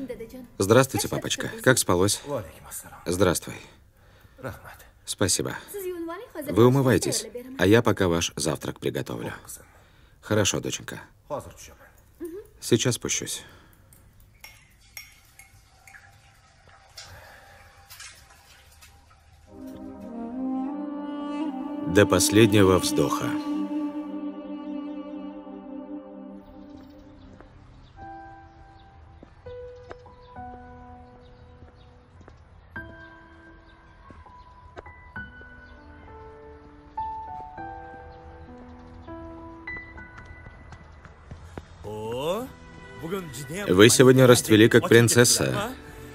Здравствуйте, папочка. Как спалось? Здравствуй. Спасибо. Вы умывайтесь, а я пока ваш завтрак приготовлю. Хорошо, доченька. Сейчас спущусь. До последнего вздоха. Вы сегодня расцвели как принцесса.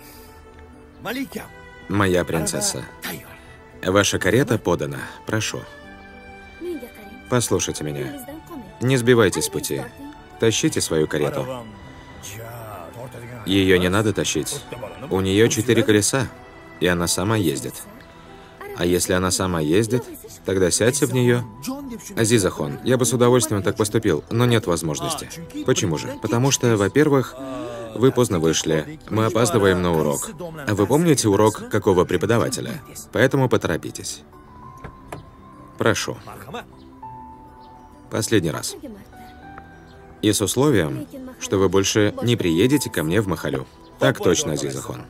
Моя принцесса. Ваша карета подана. Прошу. Послушайте меня. Не сбивайтесь с пути. Тащите свою карету. Ее не надо тащить. У нее 4 колеса, и она сама ездит. А если она сама ездит, тогда сядьте в нее. Азизахон, я бы с удовольствием так поступил, но нет возможности. Почему же? Потому что, во-первых, вы поздно вышли, мы опаздываем на урок. А вы помните урок какого преподавателя? Поэтому поторопитесь. Прошу. Последний раз. И с условием, что вы больше не приедете ко мне в Махалю. Так точно, Азизахон.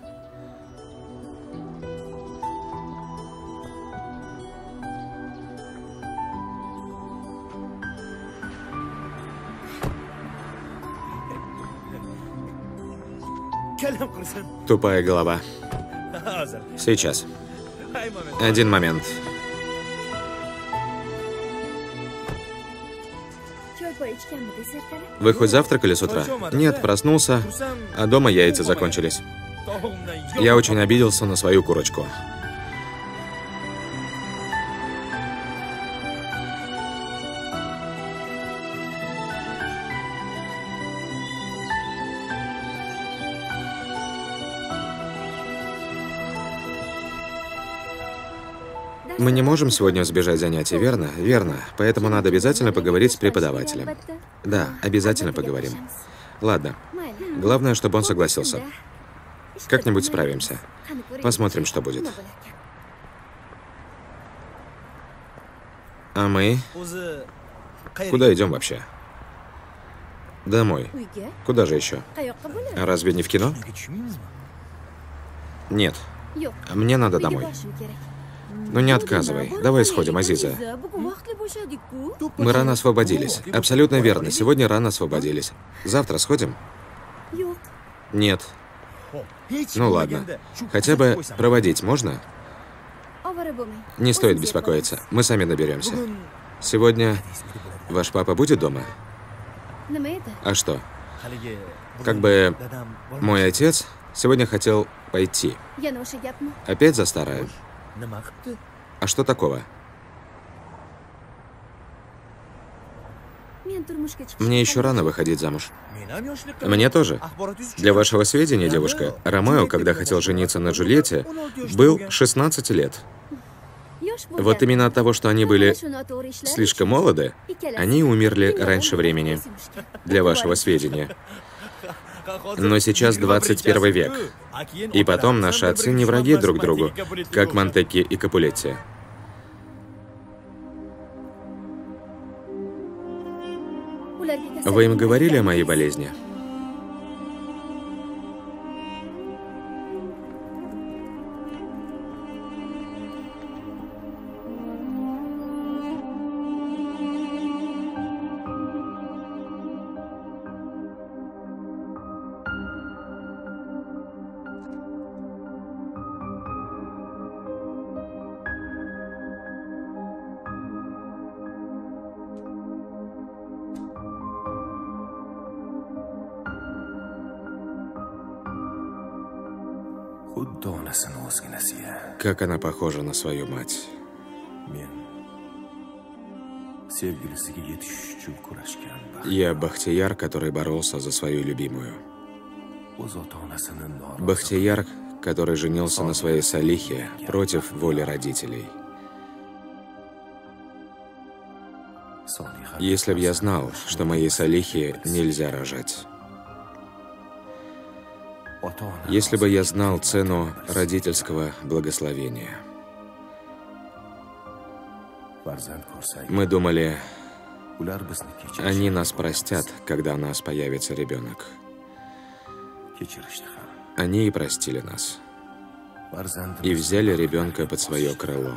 Тупая голова. Сейчас. Один момент. Вы хоть завтракали с утра? Нет, проснулся, а дома яйца закончились. Я очень обиделся на свою курочку. Мы не можем сегодня сбежать занятий, верно? Верно. Поэтому надо обязательно поговорить с преподавателем. Да, обязательно поговорим. Ладно. Главное, чтобы он согласился. Как-нибудь справимся. Посмотрим, что будет. А мы? Куда идем вообще? Домой. Куда же еще? Разве не в кино? Нет. Мне надо домой. Ну не отказывай. Давай сходим, Азиза. Мы рано освободились. Абсолютно верно. Сегодня рано освободились. Завтра сходим? Нет. Ну ладно. Хотя бы проводить можно? Не стоит беспокоиться. Мы сами доберемся. Сегодня ваш папа будет дома? А что? Как бы мой отец сегодня хотел пойти. Опять за старое? А что такого? Мне еще рано выходить замуж. Мне тоже. Для вашего сведения, девушка, Ромео, когда хотел жениться на Джульетте, был 16 лет. Вот именно от того, что они были слишком молоды, они умерли раньше времени. Для вашего сведения. Но сейчас 21 век. И потом наши отцы не враги друг другу, как Монтекки и Капулетти. Вы им говорили о моей болезни? Как она похожа на свою мать. Я Бахтияр, который боролся за свою любимую. Бахтияр, который женился на своей Салихе против воли родителей. Если б я знал, что моей Салихе нельзя рожать. Если бы я знал цену родительского благословения. Мы думали, они нас простят, когда у нас появится ребенок. Они и простили нас. И взяли ребенка под свое крыло.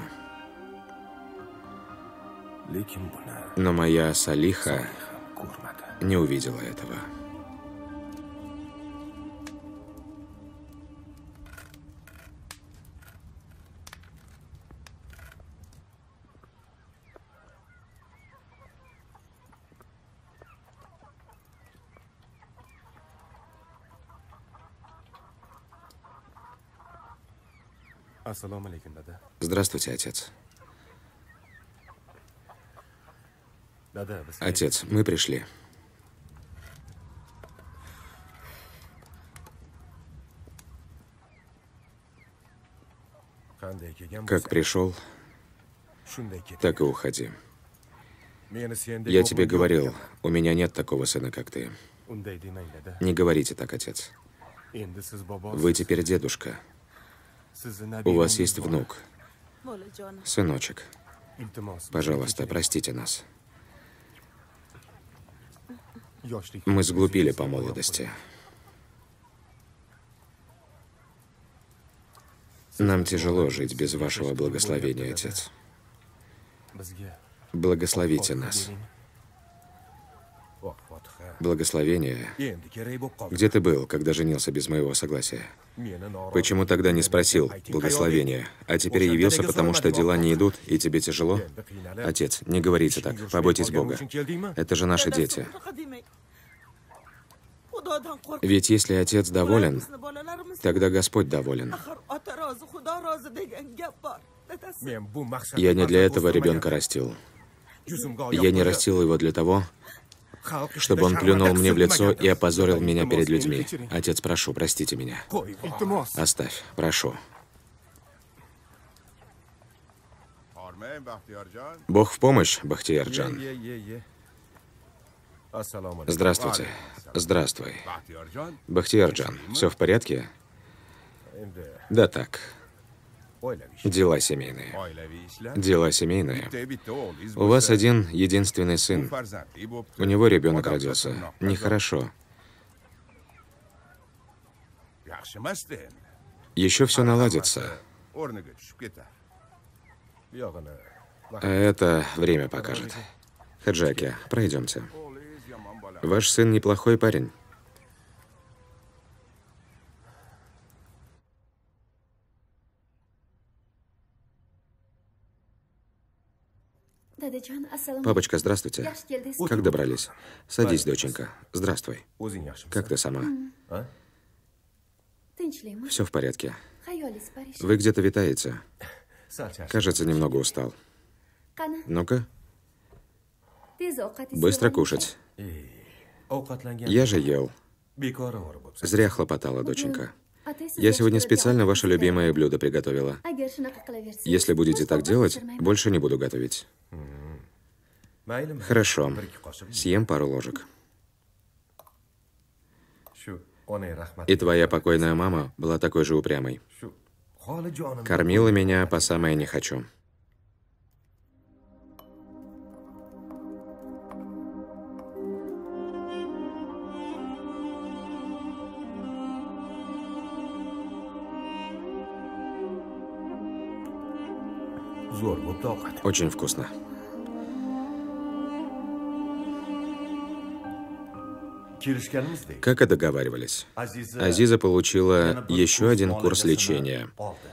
Но моя Салиха не увидела этого. Здравствуйте, отец. Отец, мы пришли. Как пришел, так и уходи. Я тебе говорил, у меня нет такого сына, как ты. Не говорите так, отец. Вы теперь дедушка. У вас есть внук. Сыночек, пожалуйста, простите нас. Мы сглупили по молодости. Нам тяжело жить без вашего благословения, отец. Благословите нас. Благословение. Где ты был, когда женился без моего согласия? Почему тогда не спросил благословения, а теперь явился, потому что дела не идут, и тебе тяжело? Отец, не говорите так, побойтесь Бога. Это же наши дети. Ведь если отец доволен, тогда Господь доволен. Я не для этого ребенка растил. Я не растил его для того, чтобы он плюнул мне в лицо и опозорил меня перед людьми. Отец, прошу, простите меня. Оставь, прошу. Бог в помощь, Бахтиярджан. Здравствуйте. Здравствуй. Бахтиярджан, все в порядке? Да так. Дела семейные. Дела семейные. У вас один единственный сын. У него ребенок родился. Нехорошо. Еще все наладится. А это время покажет. Хаджаки, пройдемте. Ваш сын неплохой парень. Папочка, здравствуйте. Как добрались? Садись, доченька. Здравствуй. Как ты сама? Все в порядке. Вы где-то витаете. Кажется, немного устал. Ну-ка. Быстро кушать. Я же ел. Зря хлопотала, доченька. Я сегодня специально ваше любимое блюдо приготовила. Если будете так делать, больше не буду готовить. Хорошо. Съем пару ложек. И твоя покойная мама была такой же упрямой. Кормила меня по самое не хочу. Очень вкусно. Как и договаривались, Азиза получила еще один курс лечения.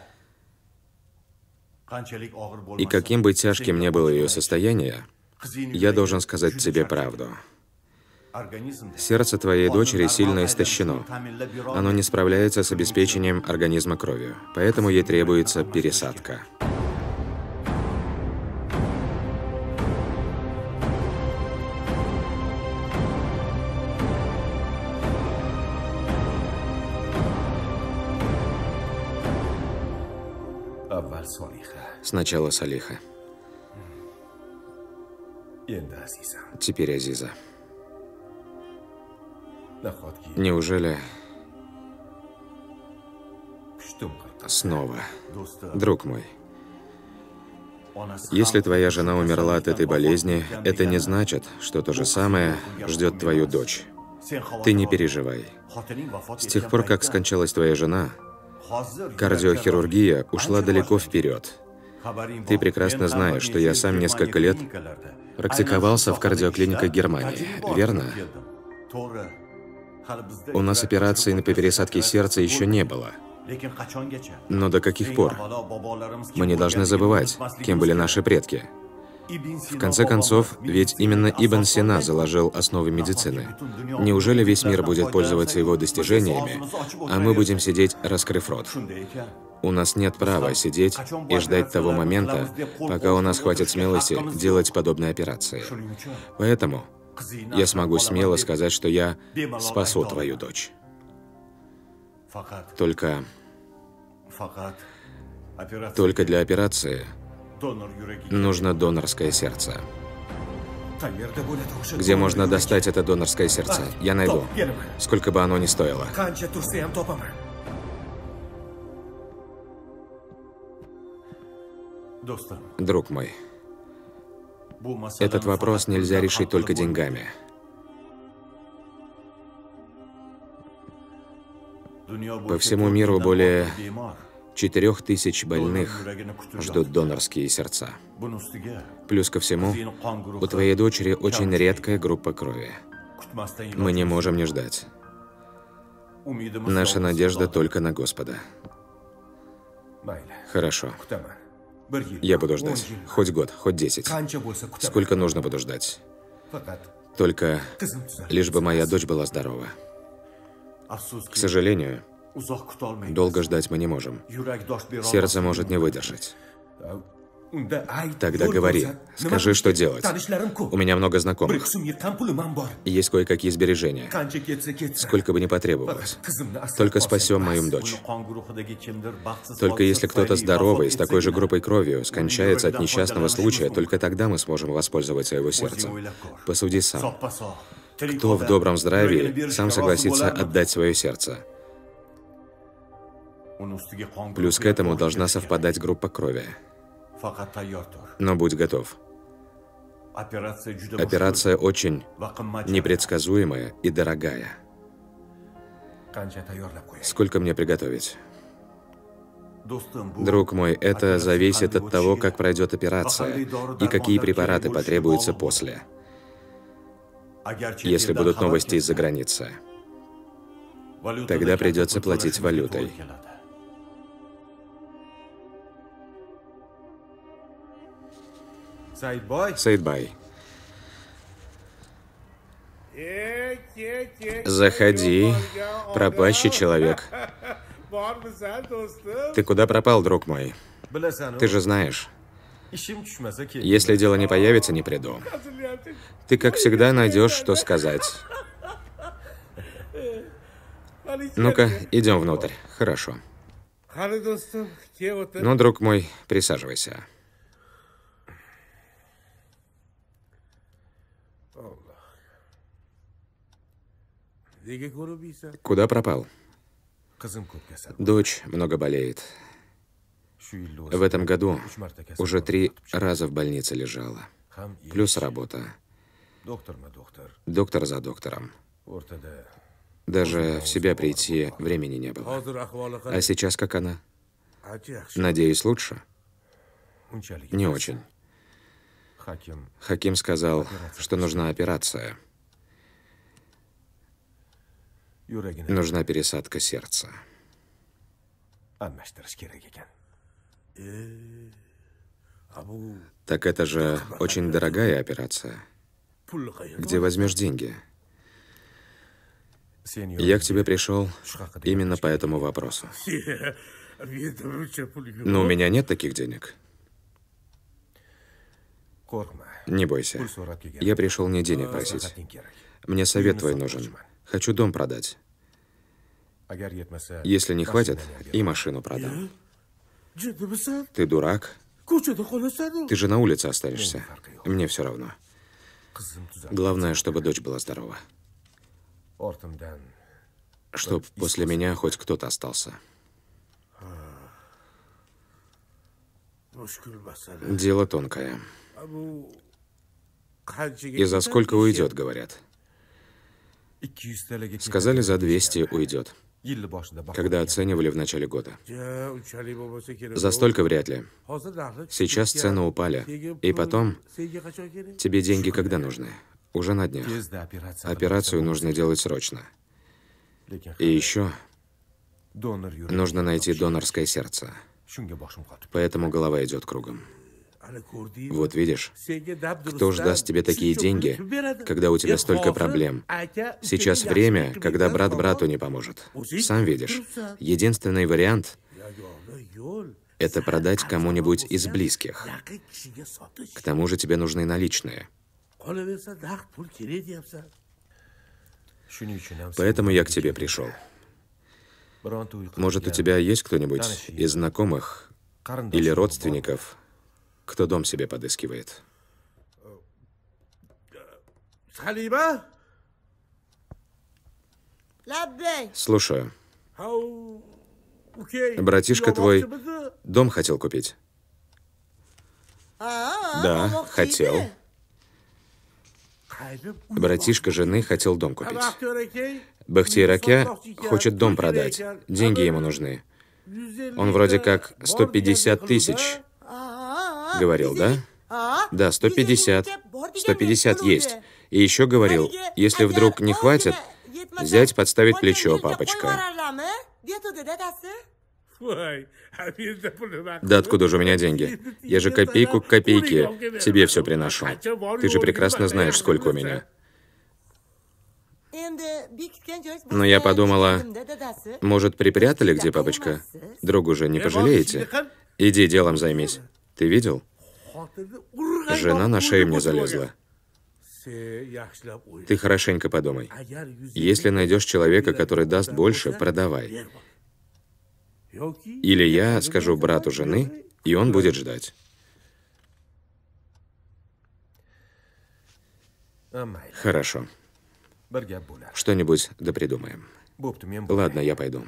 И каким бы тяжким ни было ее состояние, я должен сказать тебе правду. Сердце твоей дочери сильно истощено. Оно не справляется с обеспечением организма кровью, поэтому ей требуется пересадка. Сначала Салиха. Теперь Азиза. Неужели Снова. Друг мой, если твоя жена умерла от этой болезни, это не значит, что то же самое ждет твою дочь. Ты не переживай. С тех пор, как скончалась твоя жена, кардиохирургия ушла далеко вперед. Ты прекрасно знаешь, что я сам несколько лет практиковался в кардиоклиниках Германии, верно? У нас операции по пересадке сердца еще не было. Но до каких пор? Мы не должны забывать, кем были наши предки. В конце концов, ведь именно Ибн Сина заложил основы медицины. Неужели весь мир будет пользоваться его достижениями, а мы будем сидеть, раскрыв рот? У нас нет права сидеть и ждать того момента, пока у нас хватит смелости делать подобные операции. Поэтому я смогу смело сказать, что я спасу твою дочь. Только для операции нужно донорское сердце. Где можно достать это донорское сердце? Я найду. Сколько бы оно ни стоило. Друг мой, этот вопрос нельзя решить только деньгами. По всему миру более 4000 больных ждут донорские сердца. Плюс ко всему, у твоей дочери очень редкая группа крови. Мы не можем не ждать. Наша надежда только на Господа. Хорошо. Я буду ждать. Хоть год, хоть 10. Сколько нужно буду ждать. Только лишь бы моя дочь была здорова. К сожалению, долго ждать мы не можем. Сердце может не выдержать. Тогда говори, скажи, что делать. У меня много знакомых. Есть кое-какие сбережения. Сколько бы ни потребовалось. Только спасем мою дочь. Только если кто-то здоровый, с такой же группой крови, скончается от несчастного случая, только тогда мы сможем воспользоваться его сердцем. Посуди сам. Кто в добром здравии сам согласится отдать свое сердце? Плюс к этому должна совпадать группа крови. Но будь готов. Операция очень непредсказуемая и дорогая. Сколько мне приготовить? Друг мой, это зависит от того, как пройдет операция и какие препараты потребуются после. Если будут новости из-за границы, тогда придется платить валютой. Саидбай. Заходи, пропащий человек. Ты куда пропал, друг мой? Ты же знаешь. Если дело не появится, не приду. Ты, как всегда, найдешь, что сказать. Ну-ка, идем внутрь. Хорошо. Ну, друг мой, присаживайся. Куда пропал? Дочь много болеет. В этом году уже 3 раза в больнице лежала. Плюс работа. Доктор за доктором. Даже в себя прийти времени не было. А сейчас как она? Надеюсь, лучше? Не очень. Хаким сказал, что нужна операция. Нужна пересадка сердца. Так это же очень дорогая операция. Где возьмешь деньги? Я к тебе пришел именно по этому вопросу. Но у меня нет таких денег. Не бойся. Я пришел не денег просить. Мне совет твой нужен. Хочу дом продать. Если не хватит, и машину продам. Ты дурак? Ты же на улице останешься. Мне все равно. Главное, чтобы дочь была здорова. Чтоб после меня хоть кто-то остался. Дело тонкое. И за сколько уйдет, говорят? Сказали, за 200 уйдет, когда оценивали в начале года. За столько вряд ли. Сейчас цены упали. И потом, тебе деньги когда нужны? Уже на днях. Операцию нужно делать срочно. И еще нужно найти донорское сердце. Поэтому голова идет кругом. Вот видишь, кто ж даст тебе такие деньги, когда у тебя столько проблем? Сейчас время, когда брат брату не поможет. Сам видишь, единственный вариант – это продать кому-нибудь из близких. К тому же тебе нужны наличные. Поэтому я к тебе пришел. Может, у тебя есть кто-нибудь из знакомых или родственников, кто дом себе подыскивает? Слушаю. Братишка твой дом хотел купить? Да, хотел. Братишка жены хотел дом купить. Бахтияр хочет дом продать. Деньги ему нужны. Он вроде как 150 тысяч говорил, да? Да, 150. 150 есть. И еще говорил, если вдруг не хватит, взять, подставить плечо, папочка. Да откуда же у меня деньги? Я же копейку к копейке тебе все приношу. Ты же прекрасно знаешь, сколько у меня. Но я подумала, может, припрятали где, папочка? Другу же не пожалеете? Иди делом займись. Ты видел? Жена на шею мне залезла. Ты хорошенько подумай. Если найдешь человека, который даст больше, продавай. Или я скажу брату жены, и он будет ждать. Хорошо. Что-нибудь да придумаем. Ладно, я пойду.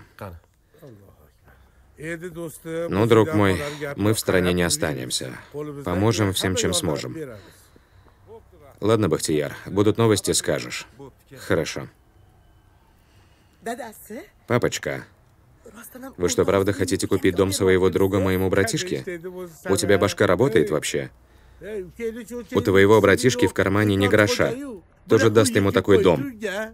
Ну, друг мой, мы в стране не останемся. Поможем всем, чем сможем. Ладно, Бахтияр, будут новости, скажешь. Хорошо. Папочка, вы что, правда хотите купить дом своего друга моему братишке? У тебя башка работает вообще? У твоего братишки в кармане ни гроша. Кто же даст ему такой дом?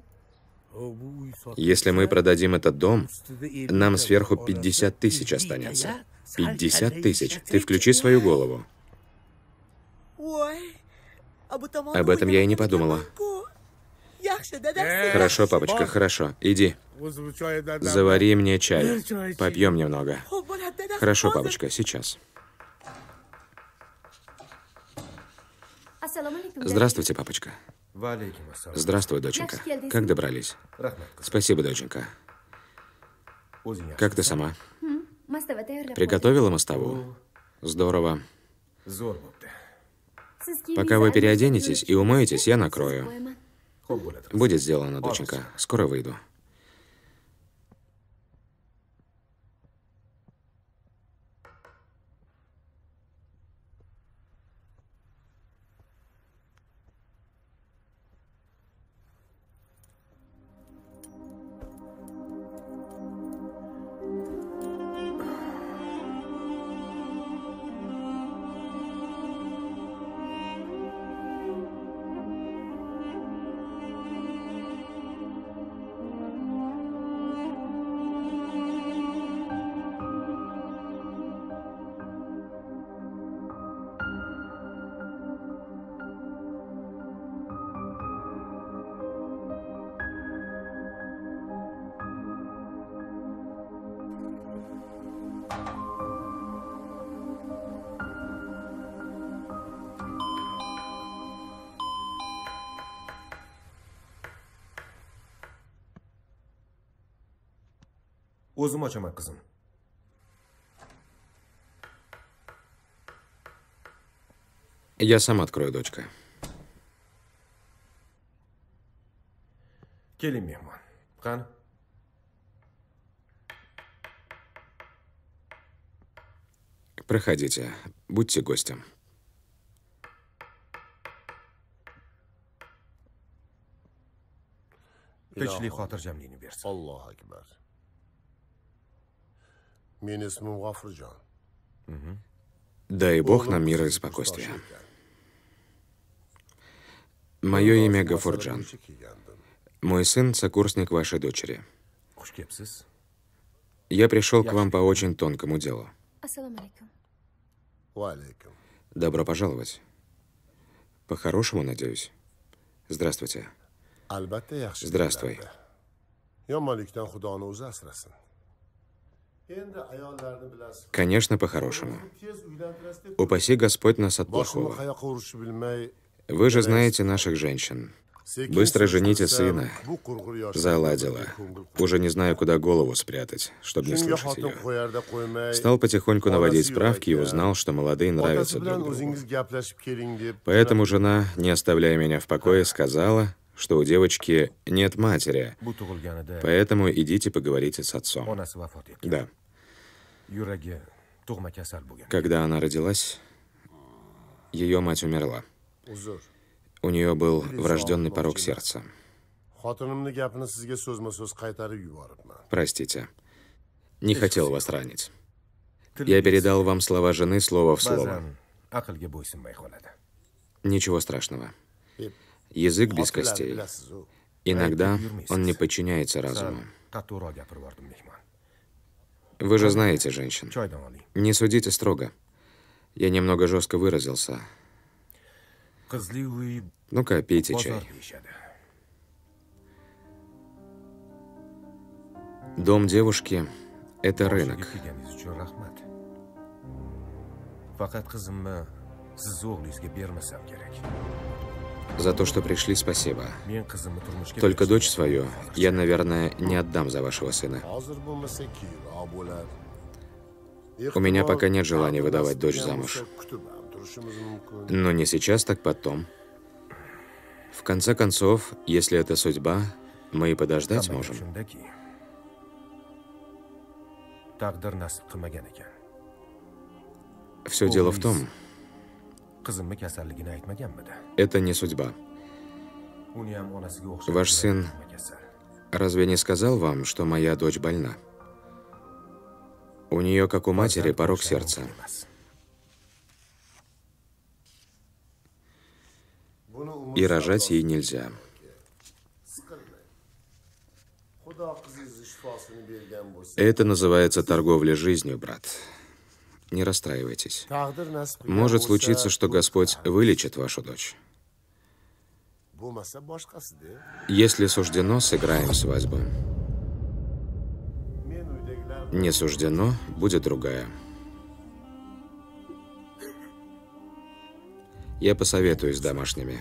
Если мы продадим этот дом, нам сверху 50 тысяч останется. 50 тысяч. Ты включи свою голову. Об этом я и не подумала. Хорошо, папочка, хорошо. Иди. Завари мне чай. Попьем немного. Хорошо, папочка, сейчас. Здравствуйте, папочка. Здравствуй, доченька. Как добрались? Спасибо, доченька. Как ты сама? Приготовила мостовую? Здорово. Пока вы переоденетесь и умоетесь, я накрою. Будет сделано, доченька. Скоро выйду. O'zim ochaman, qizim. Я сам открою, дочка. Keling, mehmon. Qani? Проходите. Будьте гостем. Tinchlik xotirjamlikni bersin. Allohu akbar. Men ismim G'ofurjon. Дай Бог нам мира и спокойствия. Мое имя Гафурджан. Мой сын — сокурсник вашей дочери. Xush kelibsiz. Я пришел к вам по очень тонкому делу. Ассаламу алейкум. Va alaykum. Добро пожаловать. По-хорошему, надеюсь. Здравствуйте. Albatta yaxshi. Здравствуй. Yomonlikdan Xudoni o'zi asrasin. Endi ayollarni bilasiz. Конечно, по-хорошему. Tez uylantirasiz deb Упаси Господь нас от boshimni плохого. qayoqqa urishni bilmay. Вы же знаете наших женщин. Быстро жените сына. Заладила. Уже не знаю, куда голову спрятать, чтобы не слышать ее. Стал потихоньку наводить справки и узнал, что молодые нравятся друг другу. Поэтому жена, не оставляя меня в покое, сказала, что у девочки нет матери, Bu tug'ilganida поэтому идите поговорите с отцом. onasi vafot etgan. Да. Yuragi tug'ma kasal bo'lgan. Когда она родилась, ее мать умерла. Uzr. У нее был врожденный порок сердца. Xotinimning gapini sizga so'zma-so'z qaytarib yuboribman. Простите. Не хотел вас ранить. Я передал вам слова жены слово в слово. Ba'zan aqlga bo'ysunmay qoladi. Ничего страшного. Язык без костей. Bilasiz-ku. Иногда он не подчиняется разуму. Qattiqroq gapirib yubordim, mehmon. Вы же знаете женщин. Choydan oling. Не судите строго. Я немного жестко выразился. Qizli uy Ну-ка, пейте bozor чай. deyishadi. Дом девушки — это Boshiga рынок. kelganingiz uchun rahmat. Faqat qizimni siz o'g'lingizga bermasam kerak. За то, что пришли, спасибо. Men qizimni turmushga Только berishga дочь свою я, наверное, не отдам за вашего сына. Hozir bo'lmasa keyinroq bo'ladi. У меня пока нет желания выдавать дочь замуж. Kutib ham turishimiz mumkin. Но не сейчас, так потом. В конце концов, если это судьба, мы и подождать Hamma можем. shundaki, taqdir nasib qilmagan ekan. Все дело в том, Qizimni kasalligini aytmaganmidi? это не судьба. Uni ham onasiga o'xshab Ваш сын kasal. разве не сказал вам, что моя дочь больна? У нее, как у матери, порок сердца. И рожать ей нельзя. Xudo qizingizni shifosini bergan bo'lsa, Это называется торговля жизнью, брат. Не расстраивайтесь. taqdir nasib qilgan Может bo'lsa, случиться, что Господь вылечит вашу дочь. bo'lmasa boshqasida. Если суждено, сыграем свадьбу. Men uydagilar Не суждено, будет другая. Я посоветуюсь с домашними.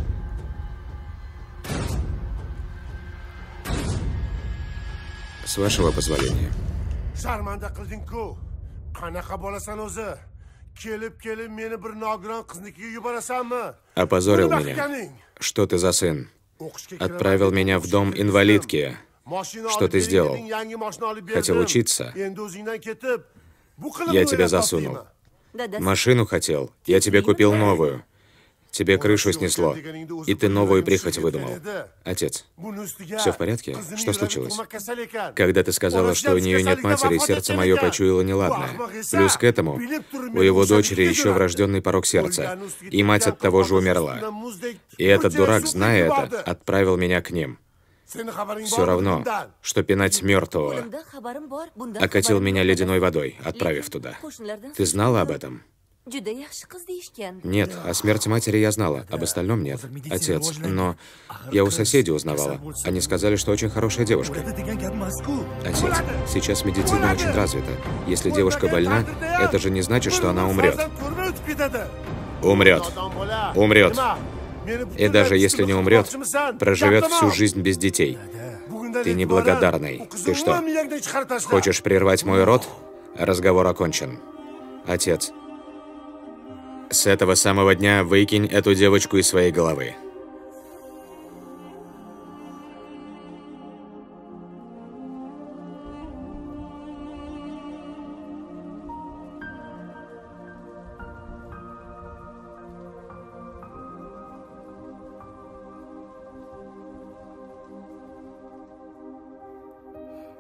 С вашего позволения. sharmanda qilding-ku. Qanaqa bo'lasan o'zi? Kelib meni bir nogiron qiznikiga yuborasanmi? Опозорил Buni меня. baqganing. Что ты за сын? O'qishga Отправил kiraman меня в deb дом o'qishga инвалидки. Mashina Что olib ты bering сделал? deding, yangi mashina olib Хотел berdim. учиться? Endi o'zingdan ketib, bu qilib Я тебя o'ylab засунул. topdingmi? Да-да. Машину хотел. Я тебе купил новую. Тебе крышу снесло. И ты новую прихоть выдумал. Отец, Buni ustiga Всё в порядке? qizning Что yuragi случилось? tug'ma kasal ekan. когда ты сказала, что у нее нет матери, сердце мое почуяло неладное. Плюс к этому, у его дочери еще врожденный порок сердца, и мать от того же умерла. И этот дурак, зная это, отправил меня к ним. Все равно, что пинать мертвого. Bundan xabarim bor, bundan Окатил xabarim меня yo'q. ледяной водой, отправив туда. Qo'shnilardan Ты знала об этом? Juda yaxshi qiz deyishgan. Нет, о смерти матери я знала, об остальном нет. Отец, но я у соседей узнавала. Они сказали, что очень хорошая девушка. Отец, сейчас медицина очень развита. Если девушка больна, это же не значит, что она умрет. Умрет. Умрет. И даже если не умрет, проживет всю жизнь без детей. Ты неблагодарный. Ты что, хочешь прервать мой род? Разговор окончен. Отец, с этого самого дня выкинь эту девочку из своей головы.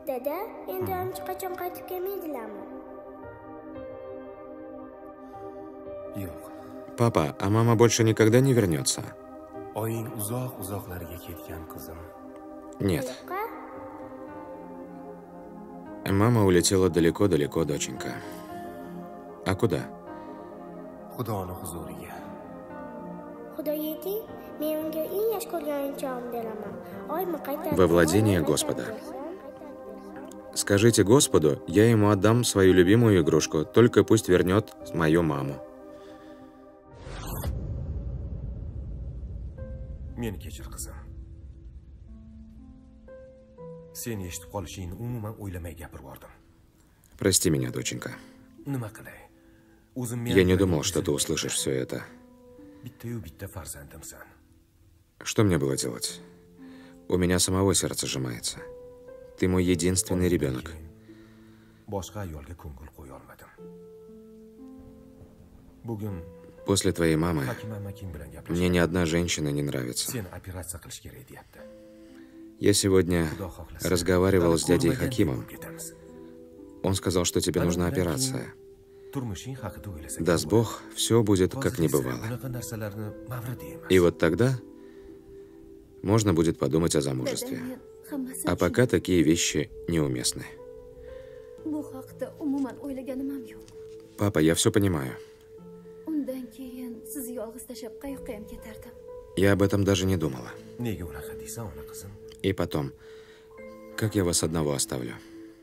Dada, endi ancha qachon qaytib kelmaydilarmi? Yo'q. Папа, а мама больше никогда не вернется? Oying uzoq-uzoqlarga ketgan qizim. Нет. Yo'qqa? Мама улетела далеко-далеко, доченька. А куда? Xudoni huzuriga. Xudoga ayting, men unga eng yaxshi ko'rgan o'yinchog'imni beraman. Oymi qaytarib? Во владение Господа. Скажите Господу, я ему отдам свою любимую игрушку, только пусть вернет мою маму. Meni kechir qizim. Sen eshitib qolishingni umuman o'ylamay gapirib yubordim. Прости меня, доченька. Nima qilay? O'zim Я не думал, что ты услышишь все это. bitta-yu bitta farzandimsan. Что мне было делать? У меня самого сердце сжимается. Ты мой единственный ребенок. Boshqa ayolga ko'ngil qo'ya olmadim. Bugun После твоей мамы Hakim amakim bilan мне gaplashdim. ни одна женщина не нравится. Seni operatsiya qilish kerak deyapti. Я сегодня Xudo xohlasa, разговаривал с дядей ko'rmagan Хакимом. bo'lib ketamiz. Он сказал, что тебе нужна операция. Turmushing haqida o'ylasang. Даст Бог, все будет как не бывало. Bunaqa narsalarni mavrid emas. И вот тогда можно будет подумать о замужестве. Men hammasini А пока такие вещи неуместны. bu haqda umuman o'ylaganim ham yo'q. Папа, я все понимаю. Undan keyin sizni yolg'iz tashlab qayoqqa ham ketardim. Я об этом даже не думала. Nega unaqa deysan, ona qizim? И потом, как я вас одного оставлю?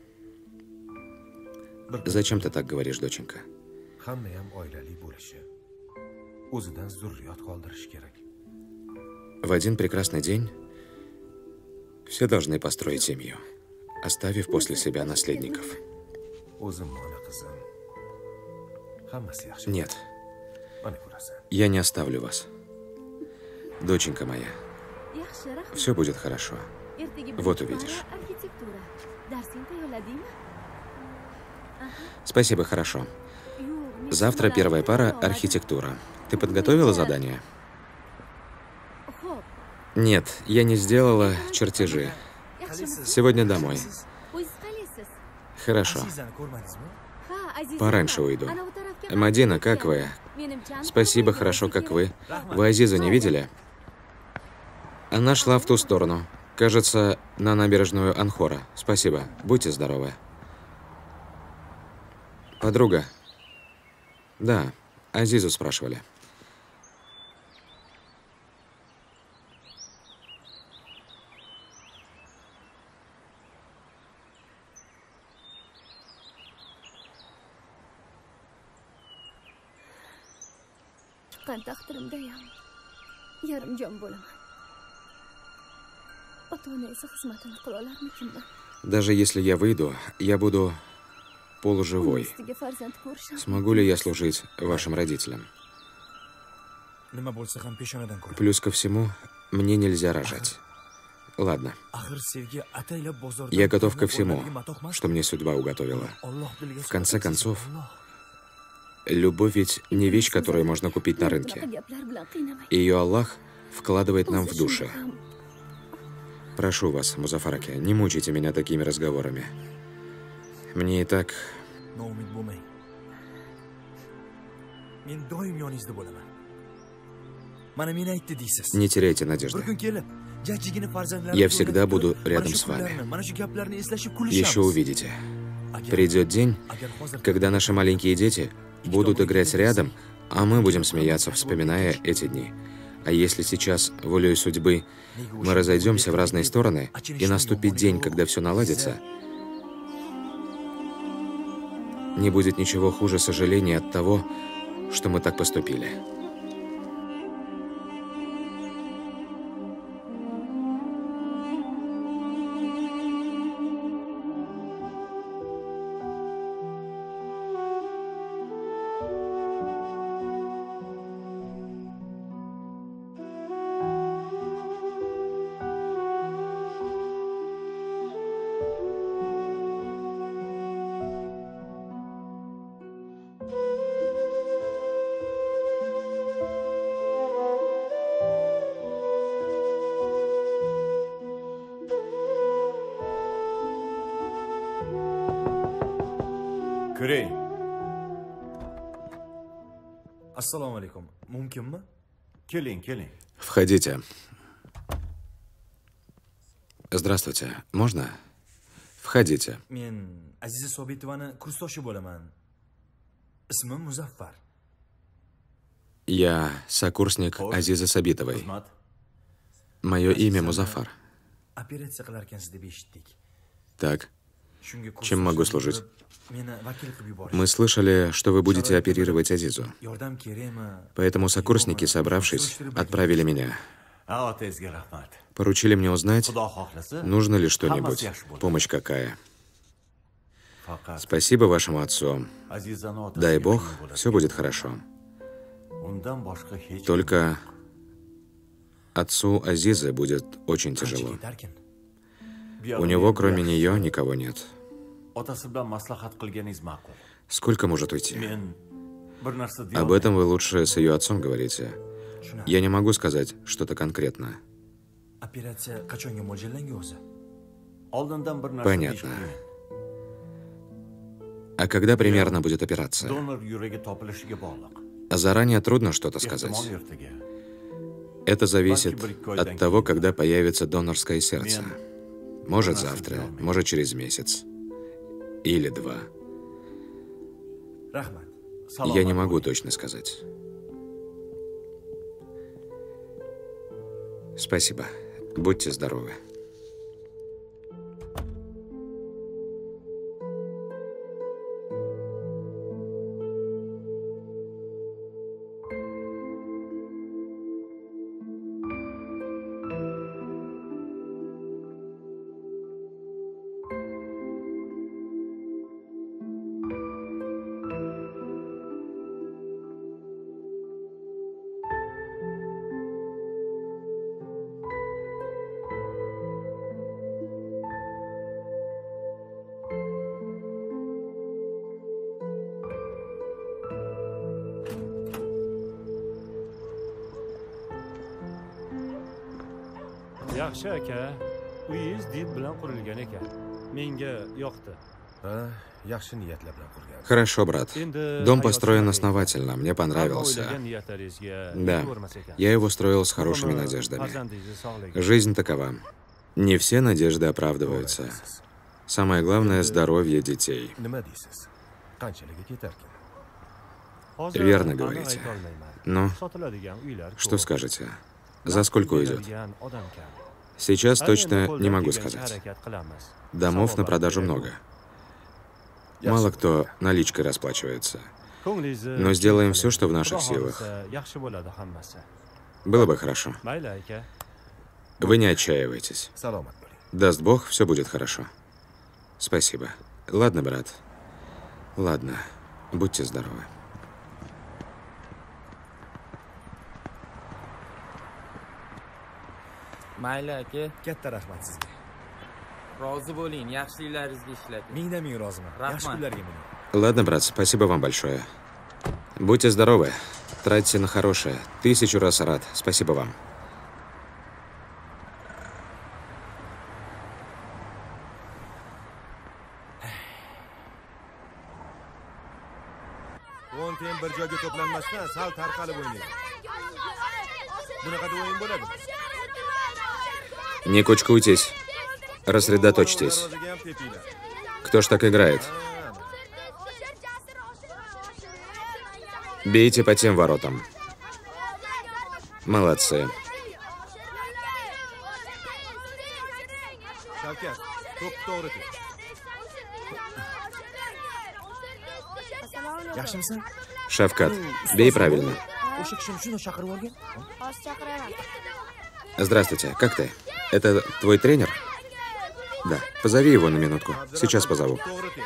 Зачем ты так говоришь, доченька? Hamma ham oilali bo'lishi, o'zidan zurriyot qoldirishi kerak. В один прекрасный день все должны построить семью, оставив после себя наследников. O'zimni ona qizim. Hammasi yaxshi. Нет, Mana ko'rasan. я не оставлю вас. Доченька моя, Yaxshi, rahmat. все будет хорошо. Ertaga Вот birinchi увидишь. pora arxitektura. Darsing tayyorladingmi? Спасибо, хорошо. Yo'q, men Завтра sizlarni первая пара tayyorladim. архитектура. Ты подготовила задание? Xo'p, Нет, я не сделала чертежи. yaxshimisiz? Сегодня домой. O'zingiz qalaysiz? Хорошо. Ha, Aziza. Пораньше уйду. Ana u tarafga Мадина, qarab как вы? Menimcha, Спасибо, хорошо, как вы. Вы Азизу не видели? Она шла в ту сторону. Кажется, на набережную Анхора. Спасибо. Будьте здоровы. Подруга. Да, Азизу спрашивали. chiqqan taqdirimda ham yarim jon bo'laman. Ota-ona esa xizmatini qila olarmikinman? Даже если я выйду, я буду полуживой. Ustiga farzand ko'rishim. Смогу ли я служить вашим родителям? Nima bo'lsa ham peshonadan ko'ra. Плюс ко всему, мне нельзя рожать. Ладно, Axir sevgi ataylab bozorda. я готов ко всему, что мне судьба уготовила. В конце концов, любовь ведь не вещь, которую можно купить на рынке. Gaplar bilan qiynamang. Ее Аллах вкладывает нам в O'zi души. shunga ham Прошу вас, Музафараке, не мучайте меня такими разговорами. Мне и так... Noumid bo'lmang. Men doim yoningizda bo'laman. Mana meni aytdi deysiz. Не теряйте Bir надежды. kun kelib, jajjigina farzandlaringiz Я всегда o'rnatib буду turib, рядом mana shu с вами. kunlarni, Mana shu gaplarni eslashib kulishamiz. Еще увидите. Agar- Придет день, agar hozir когда наши маленькие дети будут играть рядом, а мы будем смеяться, вспоминая эти дни. А если сейчас, волею судьбы, мы разойдемся в разные стороны, и наступит день, когда все наладится, не будет ничего хуже сожаления от того, что мы так поступили. Ko'ring. Assalomu alaykum. Mumkinmi? Keling, keling. Входите. Здравствуйте. Можно? Входите. Men Aziza Sobitovani kursdoshi bo'laman. Ismim Muzaffar. Я сокурсник Азизы Сабитовой. Xizmat. Мое имя Музафар. Operatsiya qilarkansiz deb eshitdik. Так, Shunga чем могу служить? Meni vakil qilib yuborishdi. Мы слышали, что вы будете оперировать Азизу. Yordam kerakmi? Поэтому сокурсники, собравшись, отправили меня. Otangizga rahmat. Поручили мне узнать, Xudo xohlasa, нужно ли что-нибудь, помощь какая. Спасибо вашему отцу. Azizani otasiga Дай Бог, qiyin bo'ladi. все будет хорошо. Undan boshqa hech Только отцу Азизы будет очень тяжело. Ketarkin. У него, кроме нее, никого нет. Otasi bilan maslahat qilganingiz ma'qul. Сколько может уйти? Men bir narsa deya Об этом вы лучше с ее отцом говорите. Я не могу сказать что-то конкретно. Operatsiya qachonga mo'ljallangan o'zi? oldindan bir narsa Понятно. deyish qiyin. А когда примерно будет операция? Donor yuragi topilishiga bog'liq. Заранее трудно что-то сказать. Ehtimol ertaga. Это зависит от того, когда появится донорское сердце. Может завтра, может через месяц. Или 2. Rahmat. Я не могу точно сказать. Спасибо. Будьте здоровы. Yaxshi aka, uyingiz did bilan qurilgan ekan. Menga yoqdi. Ha, yaxshi niyatlar bilan qurgan. Хорошо, брат. Дом построен основательно, мне понравился. Да, я его строил с хорошими надеждами. Жизнь такова. Не все надежды оправдываются. Самое главное – здоровье детей. Nima deysiz? Qanchaliga ketarkin? Верно говорите. Ну, Sotiladigan uylar что скажете? За сколько уйдет? Сейчас точно не могу сказать. Домов на продажу много. Мало кто наличкой расплачивается. Но сделаем все, что в наших силах. Было бы хорошо. Вы не отчаивайтесь. Salomat bo'ling. Даст Бог, все будет хорошо. Спасибо. Ладно, брат. Ладно. Будьте здоровы. Mayli aka, Katta rahmat sizga. rozi bo'ling, yaxshiliklaringizga ishlating. Mingdan ming roziman. Rahmat. Yaxshi kunlarga mening. Ладно, брат, спасибо вам большое. Будьте здоровы. Тратьте на хорошее. 1000 раз рад. Спасибо вам. O'n ten bir joyga to'planmasdan sal tarqalib o'ynaydi. Bunaqada o'yin bo'ladi. Не кучкуйтесь. Рассредоточьтесь. Darvozaga ham tepinglar. Кто ж так играет? Бейте по тем воротам. Молодцы. Shavkat, to'p to'g'ri tep. Yaxshimisan? Шавкат, бей правильно. O'sha kishini shuni chaqirib olgan. Hozir chaqiraman. Здравствуйте, как ты? Это твой тренер? Да. Позови его на минутку. Сейчас позову. To'g'ri tep.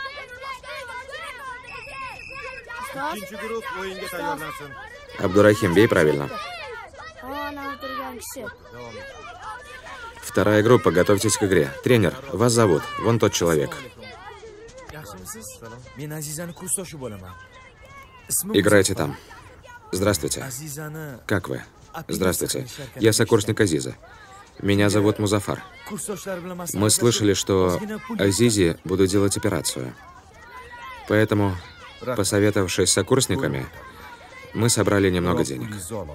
Ikkinchi guruh o'yinga tayyorlansin. Абдурахим, бей правильно. Ana o'tirgan kishi. Вторая группа, готовьтесь к игре. Тренер, вас зовут. Вон тот человек. Yaxshimisiz? Men Azizani kursdoshi bo'laman. Ismim Играйте там. Здравствуйте. Azizani Как вы? Здравствуйте. Я сокурсник Азиза. Меня зовут Музафар. kursdoshlari bilan Мы слышали, что Азизе будут делать операцию. Поэтому, посоветовавшись с сокурсниками, мы собрали немного денег.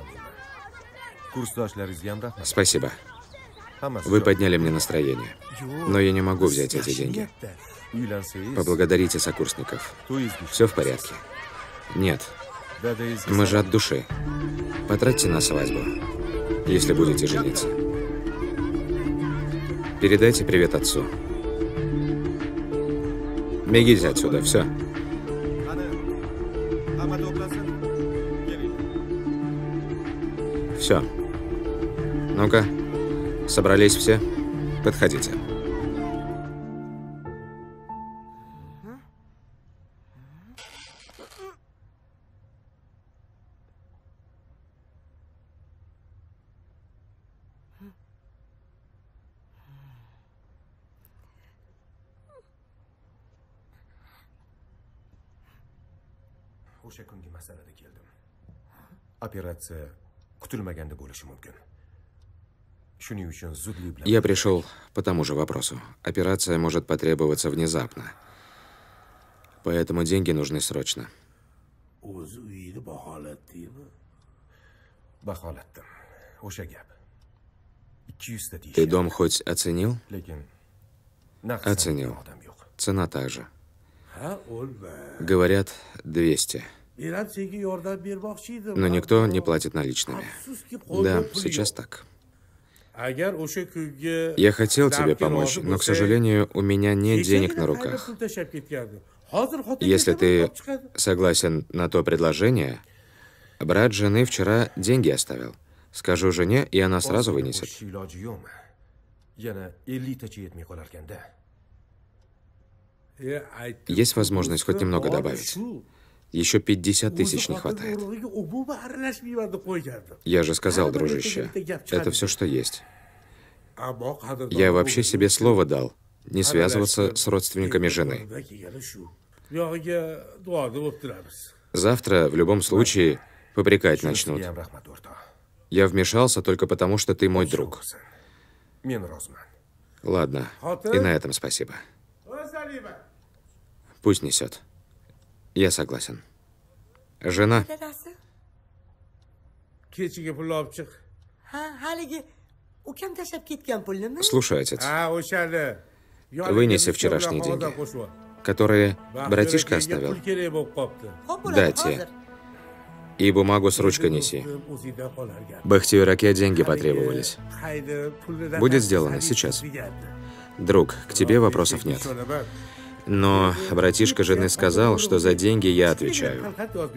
Спасибо. Вы подняли мне настроение. Но я не могу взять эти деньги. Поблагодарите сокурсников. Все в порядке. Нет. Мы же от души. Потратьте на свадьбу, если будете жениться. Передайте привет отцу. Бегите отсюда, все. Все. Ну-ка, собрались все? Подходите. O'sha kungi masalada keldim. Operatsiya kutilmaganda bo'lishi mumkin. Shuning uchun zudlik bilan. Я пришел по тому же вопросу. Операция может потребоваться внезапно. Поэтому деньги нужны срочно. O'zi uyini baholatdingmi? Baholatdim. O'sha gap. 200 ta deyishdi. Ты дом хоть оценил? Lekin Оценил. odam yo'q. Цена та же. Ha, o'lma. Говорят, 200. Men ham senga yordam bermoqchi edim. Но никто не платит наличными. Afsuski, Да, qo'lda pul сейчас yo'q. так. Agar o'sha kunga Я хотел тебе помочь, но, к сожалению, у меня нет денег на руках. Если ты согласен на то предложение, брат жены вчера деньги оставил. Скажу жене, и она сразу вынесет. Iloji yo'qmi? Yana 50 tacha yetmay qolarkanda. Есть возможность хоть немного добавить. Еще 50 тысяч не хватает. Я же сказал, дружище, это все, что есть. Я вообще себе слово дал, не связываться с родственниками жены. Завтра, в любом случае, попрекать начнут. Ham rahmat o'rtoq. Я вмешался только потому, что ты мой друг. Men roziman. Ладно, и на этом спасибо. Пусть несет. Я согласен. Жена, Kechiga pul olib chiq. Ha, haligi ukam tashlab ketgan pulnimi? слушай, отец, Ha, o'shani. Вынеси вчерашние деньги. Которые братишка оставил. Xo'p, bo'ladi, Да, те. hozir. И бумагу с ручкой неси. Бахтиераке деньги потребовались. Будет сделано сейчас. Друг, к тебе вопросов нет. Но братишка жены сказал, что за деньги я отвечаю.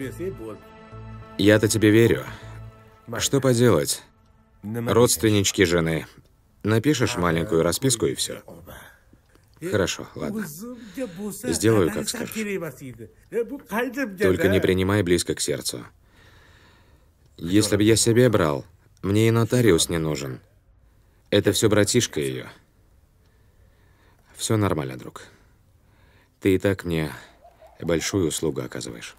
Я-то тебе верю. Что поделать? Родственнички жены. Напишешь маленькую расписку и все. Хорошо, ладно. Сделаю, как скажешь. Только не принимай близко к сердцу. Если бы я себе брал, мне и нотариус не нужен. Это все братишка ее. Все нормально, друг. Ты и так мне большую услугу оказываешь.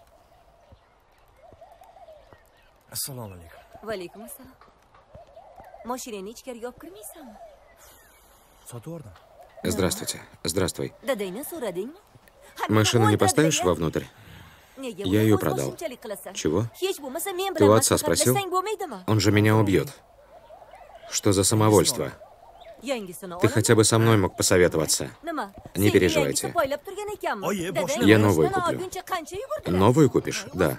Assalomu alaykum. Va alaykum assalom. Mashinani ichkariga olib kirmaysanmi? Sotvordim. Здравствуйте. Здравствуй. Dadangdan so'radingmi? Машину не поставишь вовнутрь? Я ее продал. Чего? Ты у отца спросил? Он же меня убьет. Что за самовольство? Ты хотя бы со мной мог посоветоваться. Не переживайте. Я новую куплю. Новую купишь? Да.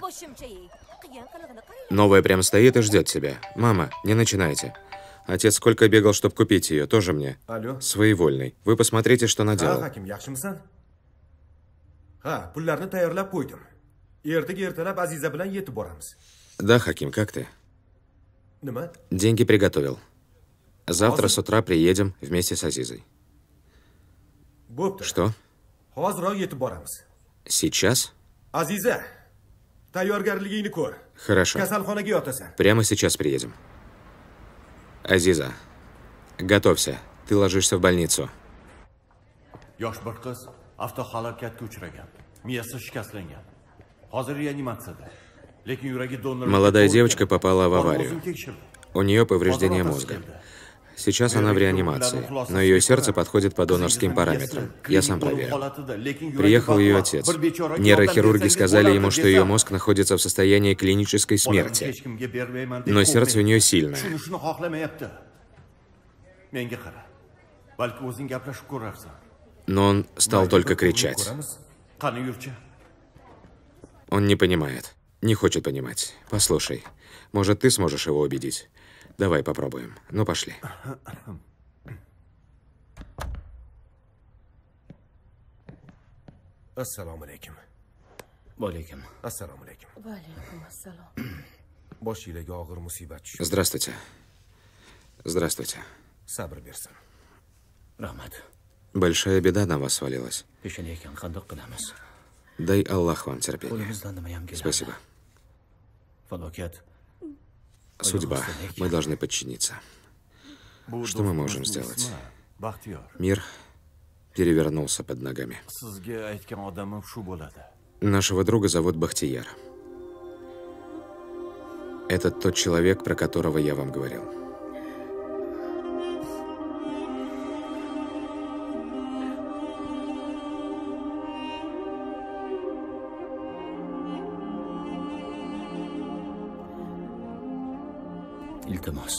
Новая прям стоит и ждет тебя. Мама, не начинайте. Отец сколько бегал, чтобы купить ее, тоже мне. Алло. Своевольный. Вы посмотрите, что наделал. Hakim, yaxshimisan? Ha, pullarni tayyorlab qo'ydim. Ertaga ertalab Aziza bilan yetib boramiz. Да, Хаким, как ты? Nima? Деньги приготовил. Завтра с утра приедем вместе с Азизой. Bo'pti. Что? Hoziroq yetib boramiz. Сейчас? Aziza, tayyorgarligingni ko'r. Хорошо. Kasalxonaga yotasan. Прямо сейчас приедем. Азиза, готовься. Ты ложишься в больницу. Yosh bir qiz avtohalokatga uchragan. Miyasi shikastlangan. Hozir reanimatsiyada. Lekin yuragi donor. Молодая девочка попала в аварию. У нее повреждение мозга. Сейчас она в реанимации, но ее сердце подходит по донорским параметрам. Я сам проверил. Приехал ее отец. Нейрохирурги сказали ему, что ее мозг находится в состоянии клинической смерти. Но сердце у нее сильное. Но он стал только кричать. Он не понимает. Не хочет понимать. Послушай, может, ты сможешь его убедить? Давай попробуем. Ну, пошли. Assalomu alaykum. Vaalaykum. Assalomu alaykum. Vaalaykum assalom. Boshingizga og'ir musibat tushdi. Здравствуйте. Здравствуйте. Sabr bersin. Rahmat. Большая беда на вас свалилась. Peshana ekan, qandoq qilamiz? Дай Аллах вам терпения. Qo'limizdan nima ham keladi. Спасибо. Falokat. Судьба. Мы должны подчиниться. Что мы можем сделать? Мир перевернулся под ногами. Нашего друга зовут Бахтияр. Это тот человек, про которого я вам говорил. Iltimos.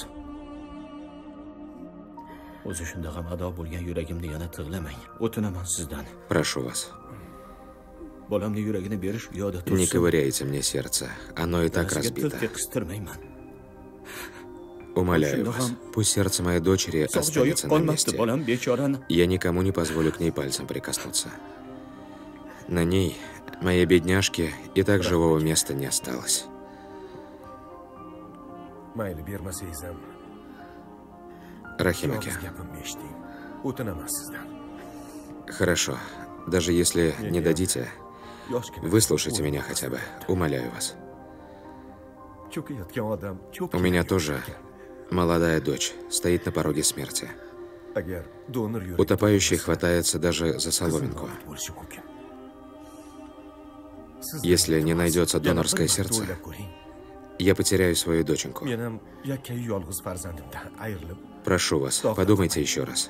O'zi shunda ham ado bo'lgan yuragimni yana tig'lamang. O'tinaman sizdan. Прошу вас. Bolamni yuragini berish u yoqda tursin. Не ковыряйте мне сердце. Оно и так разбито. Умоляю вас, пусть сердце моей дочери останется на месте. Я никому не позволю к ней пальцем прикоснуться. На ней, моей бедняжке, и так живого места не осталось. Mayli, bermasangiz ham. Рахим aka. Gapimni eshiting. O'tinaman sizdan. Хорошо. Даже если не дадите, выслушайте меня хотя бы. Умоляю вас. Cho'kayotgan odam У меня тоже молодая дочь стоит на пороге смерти. Agar donor yurak Утопающий хватается даже за соломинку. bo'lishi mumkin. Если не найдется донорское сердце, я потеряю свою доченьку. Men ham yakkayu yolg'iz farzandimdan ayrilib, Прошу вас, подумайте еще раз.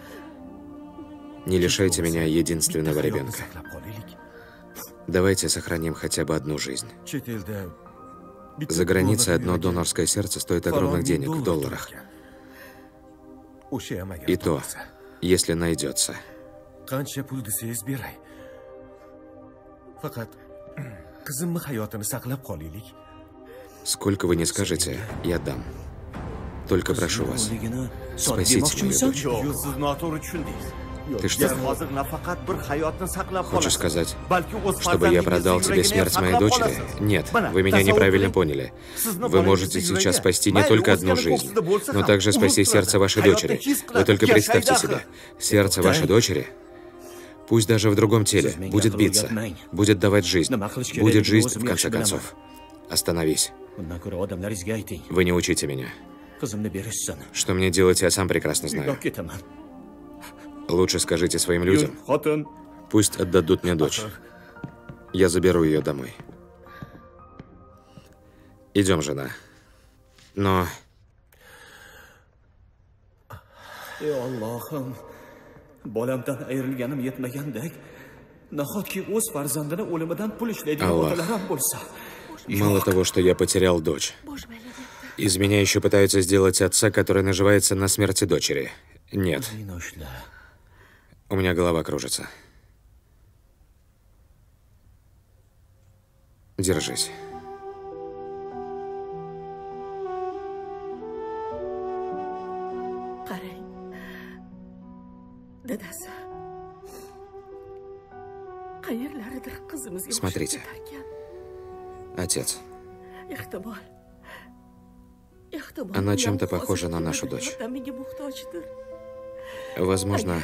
Не лишайте меня единственного ребенка. saqlab qolaylik. Давайте сохраним хотя бы одну жизнь. Chet elda bitta За границей donor одно yuragi донорское сердце стоит огромных денег в долларах. O'sha ham agar И то, topilsa, если найдется. qancha pul desangiz beray. Faqat qizimni hayotini saqlab qolaylik. Сколько вы не скажете, я дам. Только прошу вас, спасите мою дочь. Siz noto'g'ri tushundingiz. Ты что, Siz hozir nafaqat bir hayotni saqlab хочешь qolasiz, сказать, balki o'z чтобы я продал тебе смерть моей дочери? Нет, вы меня неправильно поняли. Вы можете сейчас спасти не только одну жизнь, но также спасти сердце вашей дочери. Вы только представьте себе, сердце вашей дочери, пусть даже в другом теле, будет биться, будет давать жизнь, будет жизнь в конце концов. Остановись. Bundan ko'ra odamlaringizga ayting. Вы не учите меня. Qizimni berishsin. Что мне делать, я сам прекрасно знаю. Uyga ketaman. Лучше скажите своим людям, Xotin. пусть отдадут мне дочь. Я заберу ее домой. Идем, жена. Но Ey Allohim. Bolamdan ayrilganim yetmagandak, nahotki o'z farzandini o'limidan pul ishlaydigan Alloh. otalar ham bo'lsa. мало того, что я потерял дочь, из меня еще пытаются сделать отца, который наживается на смерти дочери. Нет, у меня голова кружится. Держись. Qarang. Dadasi. Qayerlaridir qizimizga Смотрите. Отец, Ehtimol. она чем-то похожа на нашу дочь. Возможно,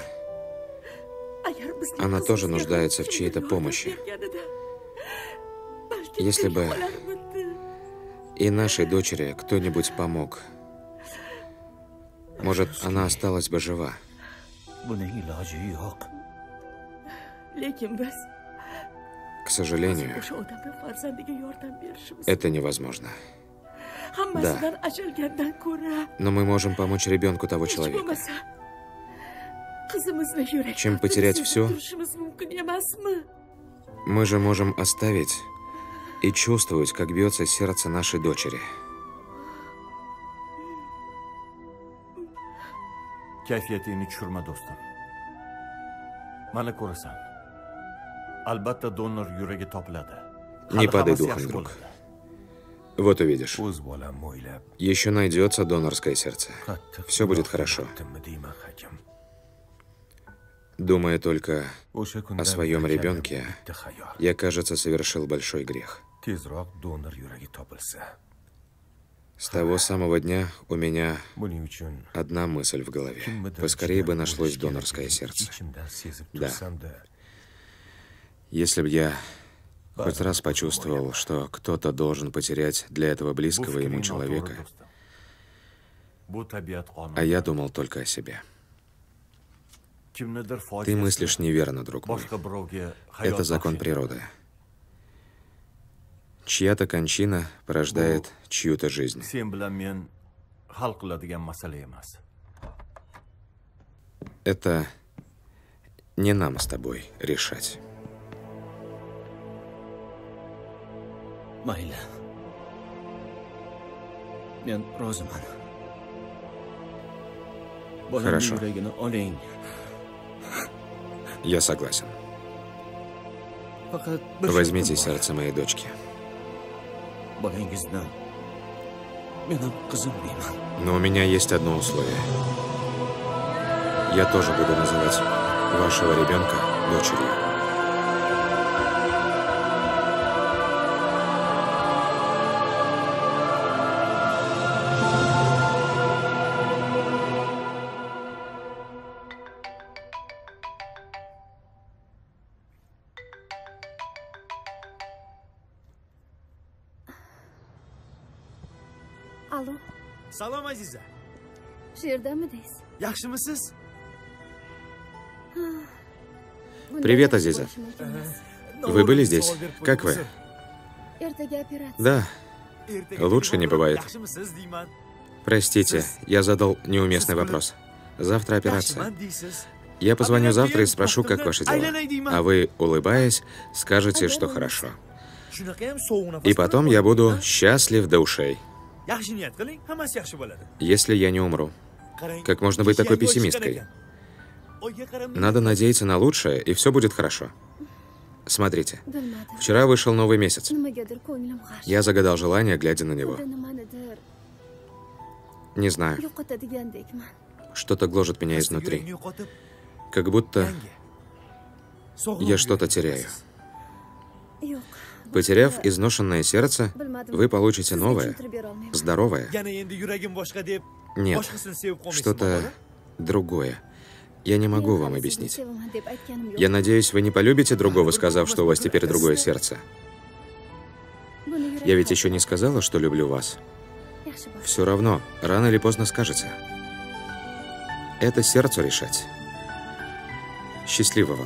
она тоже нуждается в чьей-то помощи. Если бы и нашей дочери кто-нибудь помог, может, она осталась бы жива. Buning iloji yo'q. Lekin biz К сожалению, o'sha odamning farzandiga yordam berishimiz. это невозможно. hammasidan ajralgandan ko'ra. Но мы можем помочь ребенку того Hech человека. bo'lmasa, qizimizni yurak Чем потерять всё, turishimiz mumkin emasmi? мы же можем оставить и чувствовать, как бьется сердце нашей дочери. Kayfiyatingni tushirma do'stim. Mana ko'rasan. Albatta donor yuragi topiladi. Не падай духом, друг. Вот увидишь. O'z bolam o'ylab, Еще найдется донорское сердце. Все будет хорошо. deyman hakam. Думая только O'sha о kundan своем beri ребенке, bitta xayol. я, кажется, совершил большой грех. Tezroq donor yuragi topilsa. С того самого дня у меня Buning uchun одна мысль в голове. kimnidir Поскорее бы jiyan нашлось bo'lishi донорское kerakligini сердце. ichimdan sezib Да. tursam-da, Если бы я хоть раз почувствовал, что кто-то должен потерять для этого Bu близкого ему fikring человека, noto'g'ri, do'stim. Bu tabiat qonuni. а я думал только о себе. Kimnidir foydasi. Ты мыслишь неверно, друг мой. Boshqa birovga Это hayot закон baxsh природы. Чья-то кончина порождает чью-то жизнь. Sen bilan men hal qiladigan masala emas. Это не нам с тобой решать. Mayli. Men roziman. Хорошо. Bolamning yuragini oling. Я согласен. Faqat bir Возьмите shartim bor. сердце моей дочки. Bolangizni men ham qizim deyman. Но у меня есть одно условие. Я тоже буду называть вашего ребенка дочерью. Alo, Salom Aziza. shu yerdamidingiz? Yaxshimisiz? Bunday Привет, yaxshi Азиза. bo'lishi mumkin emas. Вы были здесь? Как вы? Ertaga operatsiya. Да. Лучше не бывает. Yaxshimisiz deyman. Простите, я задал неуместный вопрос. Завтра операция. Yaxshiman deysiz. Я позвоню завтра и спрошу, как ваши дела. А вы, улыбаясь, скажете, что хорошо. Shunaqa ham sovuq nafas. И потом я буду счастлив до ушей, Yaxshi niyat qiling, hammasi yaxshi bo'ladi. если я не умру. Qarang. Как можно быть такой yangi oy chiqqan пессимисткой? ekan. Oyga qarab Надо надеяться на лучшее, и все будет хорошо. Смотрите, Bilmadim. вчера вышел новый месяц. Nimagadir ko'nglim g'ash. Я загадал желание, глядя на него. Xuddi nimanidir Не знаю, yo'qotadigandekman. что-то гложет меня yurakni изнутри. yo'qotib, Как будто yangi. Sog'lom я что-то yurak теряю. topasiz. Yo'q. Потеряв изношенное сердце, Bilmadim. вы получите Sizga новое, tushuntirib berolmayman. здоровое. Yana endi yuragim boshqa deb Нет, boshqasini sevib qolmaysizmi? что-то bola? другое. Я не могу Men вам hali sizni объяснить. sevaman deb aytganim yo'q. Я надеюсь, вы не полюбите другого, сказав, что у вас теперь другое сердце. Buni yurak Я ведь hal еще не сказала, что люблю вас. qiladi. Yaxshi bo'ldi. Все равно, рано или поздно скажете. Это сердцу решать. Счастливо вам.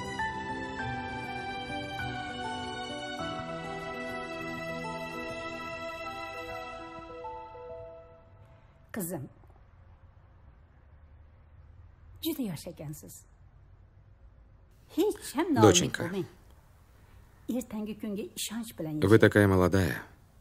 Qizim. Juda yosh ekansiz. Hech ham noumid Доченька. bo'lmang. Ertangi kunga ishonch bilan Вы такая молодая.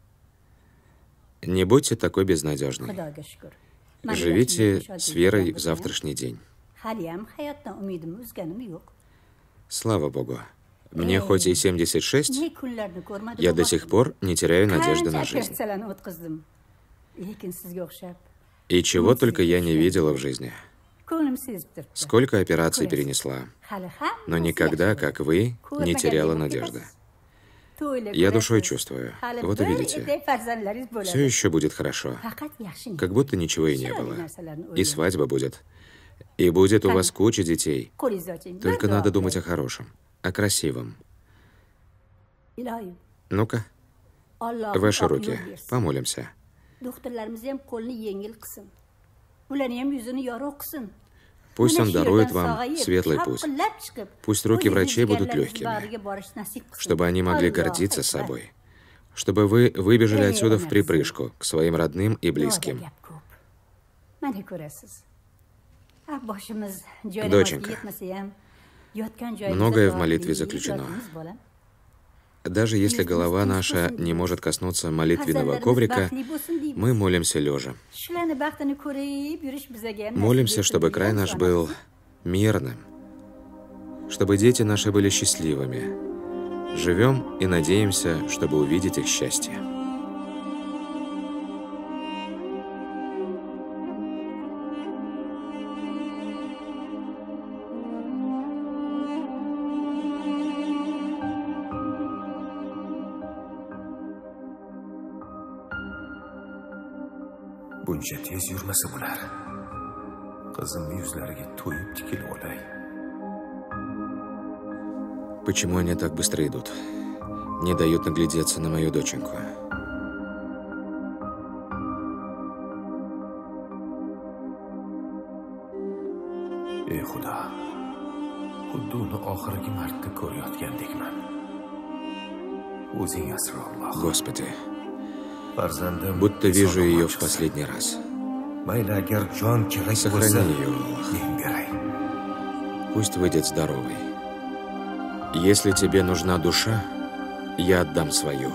Не будьте такой безнадежной. Xudoga shukr. Живите с верой в завтрашний день. Haliyam hayotdan umidimni uzganim yo'q. Слава Богу. Мне хоть и 76, Ne kunlarni ko'rmadim. я до сих пор не теряю надежды на жизнь. Operatsiyalarni o'tkazdim. Lekin sizga o'xshab И чего только я не видела в жизни. ko'nglim sezib turibdi. Сколько операций перенесла. Hali ham Но никогда, как вы, не теряла надежды. Я душой чувствую. Вот увидите. Все еще будет хорошо. Как будто ничего и не было. И свадьба будет. И будет у вас куча детей. Только надо думать о хорошем, о красивом. Ну-ка, ваши руки. Помолимся. Doktorlarimiz ham qo'lni yengil qilsin. Ularni ham yuzini yorug' qilsin. Пусть он дарует вам светлый путь. Пусть руки врачей будут легкими, чтобы они могли гордиться собой. чтобы вы выбежали отсюда в припрыжку к своим родным и близким. Доченька, многое в молитве заключено. Даже если голова наша не может коснуться молитвенного коврика, мы молимся лежа. Молимся, чтобы край наш был мирным, чтобы дети наши были счастливыми. Живем и надеемся, чтобы увидеть их счастье. Buncha tez yurmasa bular. Qizimni yuzlariga to'yib tikilib olay. Почему они так быстро идут? Не дают наглядеться на мою доченьку. Ey Xudo. Xuddi uni oxirgi marta ko'rayotgandekman. O'zing asrolloh. Господи, будто вижу ее в последний раз. Сохрани ее, Аллах. Пусть выйдет здоровой. Если тебе нужна душа, я отдам свою.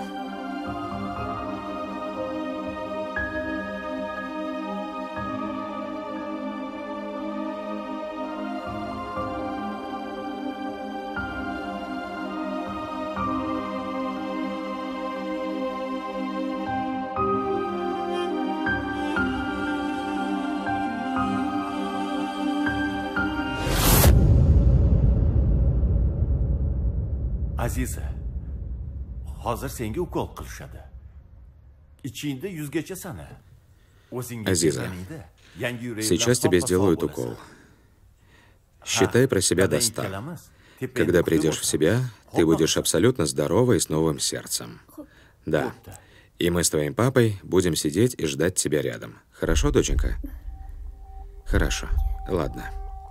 Aziza, hozir senga ukol qilishadi. Ichingda yuzgacha sana. Азиза, сейчас тебе сделают укол. Считай про себя до 100. Когда придешь в себя, ты будешь абсолютно здорова и с новым сердцем. Да. И мы с твоим папой будем сидеть и ждать тебя рядом. Хорошо, доченька? Хорошо. Ладно.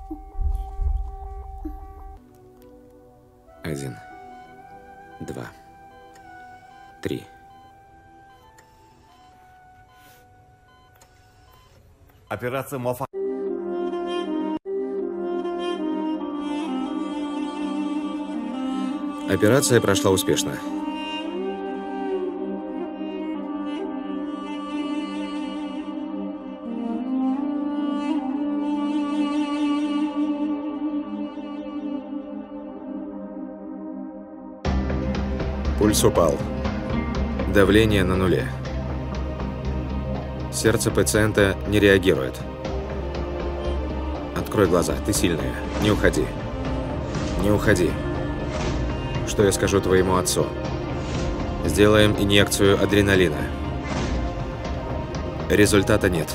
1, 2, 3. Операция muvaffaq. Операция прошла успешно. Пульс упал. Давление на нуле. Сердце пациента не реагирует. Открой глаза, ты сильная. Не уходи. Не уходи. Что я скажу твоему отцу? Сделаем инъекцию адреналина. Результата нет.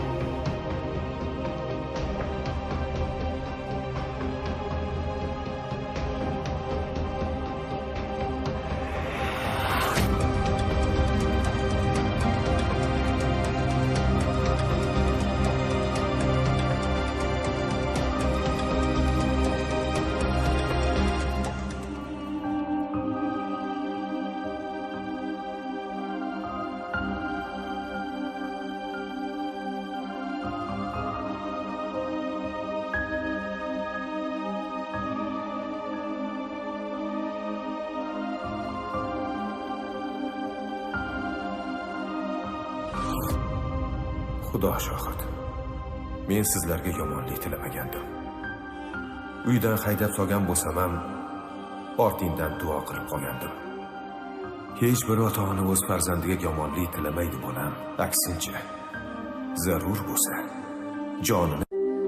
Xudo shohid. Men sizlarga yomonlik tilamagandim. Uydan haydab solgan bo'lsam ham, ortingdan duo qilib qolgandim. Hech bir ota-ona o'z farzandiga yomonlik tilamaydi, bolam. Aksincha, zarur bo'lsa, jonini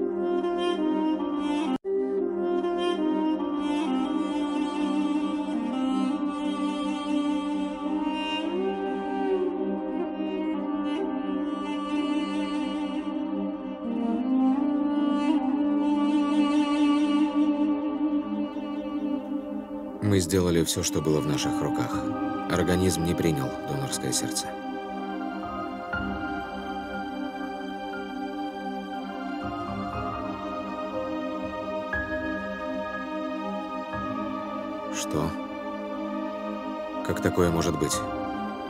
Мы сделали все, что было в наших руках. Организм не принял донорское сердце. Что? Как такое может быть?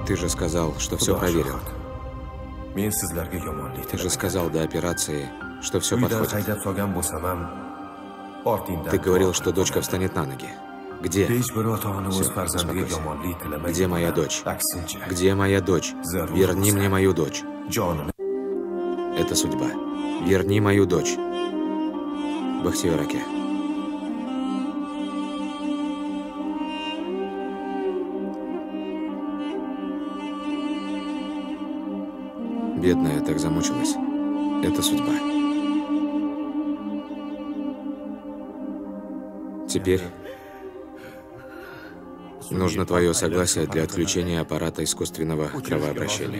Ты же сказал, что все проверил. Men sizlarga yomonlik Ты же сказал до операции, что все Uydan подходит. haydab solgan bo'lsam ham, ortingdan Ты говорил, что дочка встанет на ноги. Где? hech bir ota-ona o'z Всё, farzandiga успокойся. yomonlik tilamaydi. Где моя дочь? Aksincha, Где моя дочь? Верни мне мою дочь. jonini Это судьба. Верни мою дочь. Бахтиёр Аке. Бедная так замучилась. Это судьба. Теперь нужно твое согласие для отключения аппарата искусственного кровообращения.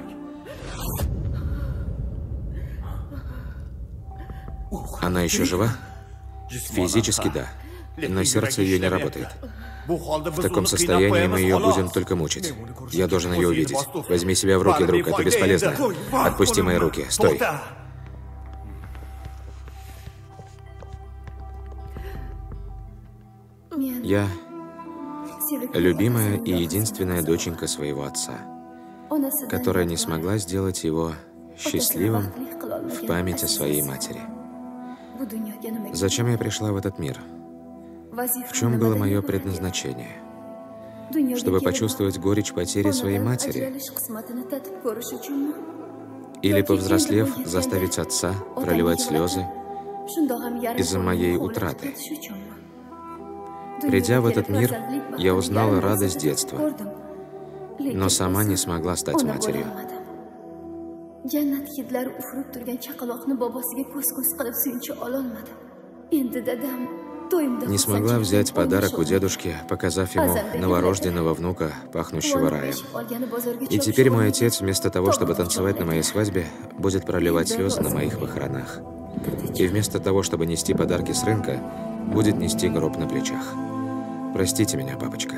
Она еще жива? Физически да, но сердце ее не работает. В таком состоянии мы ее будем только мучить. Я должен ее увидеть. Возьми себя в руки, друг, это бесполезно. Отпусти мои руки, стой. Я любимая и единственная доченька своего отца, которая не смогла сделать его счастливым в память о своей матери. Зачем я пришла в этот мир? В чем было мое предназначение? Чтобы почувствовать горечь потери своей матери? Или, повзрослев, заставить отца проливать слезы из-за моей утраты? Придя в этот мир, я узнала радость детства, но сама не смогла стать матерью. Jannat hidlari ufurib turgan chaqaloqni bobosiga ko'z-ko'z qilib suyuncha ololmadim. Endi dadam to'yimda Не смогла взять подарок у дедушки, показав ему новорожденного внука, пахнущего раем. И теперь мой отец, вместо того, чтобы танцевать на моей свадьбе, будет проливать слезы на моих похоронах. И вместо того, чтобы нести подарки с рынка, будет нести гроб на плечах. Простите меня, папочка.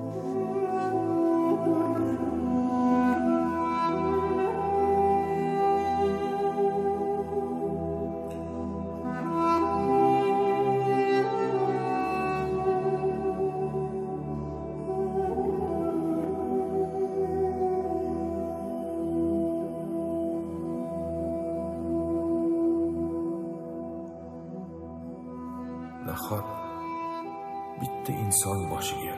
nahot bitta inson boshiga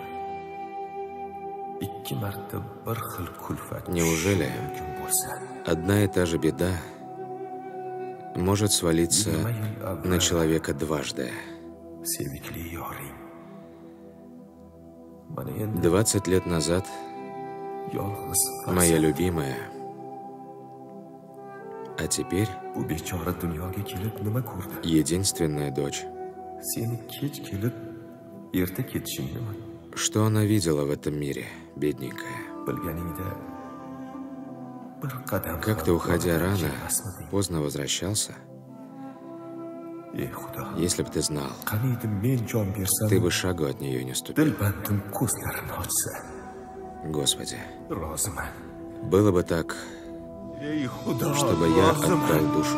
ikki marta bir xil kulfat Неужели одна и та же беда может свалиться на человека дважды? 20 лет назад моя любимая, а теперь единственная дочь. Что она видела в этом мире, бедненькая? Как ты, уходя рано, поздно возвращался? Если бы ты знал, ты бы шагу от нее не ступил. Господи, было бы так, чтобы я отдал душу,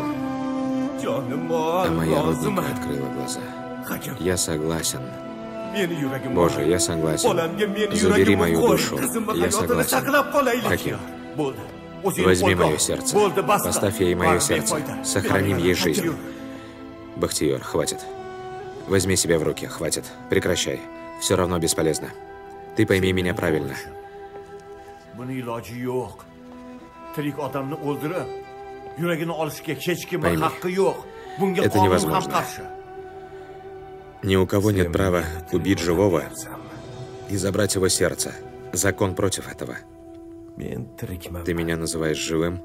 а моя родненькая открыла глаза. Я согласен. Боже, я согласен. Забери мою душу. Я согласен. Хаким, возьми мое сердце. Поставь ей мое сердце. Сохраним ей жизнь. Бахтиёр, хватит. Возьми себя в руки, хватит. Прекращай. Все равно бесполезно. Ты пойми меня правильно. Пойми. Это невозможно. Ни у кого нет права убить живого и забрать его сердце. Закон против этого. Ты меня называешь живым?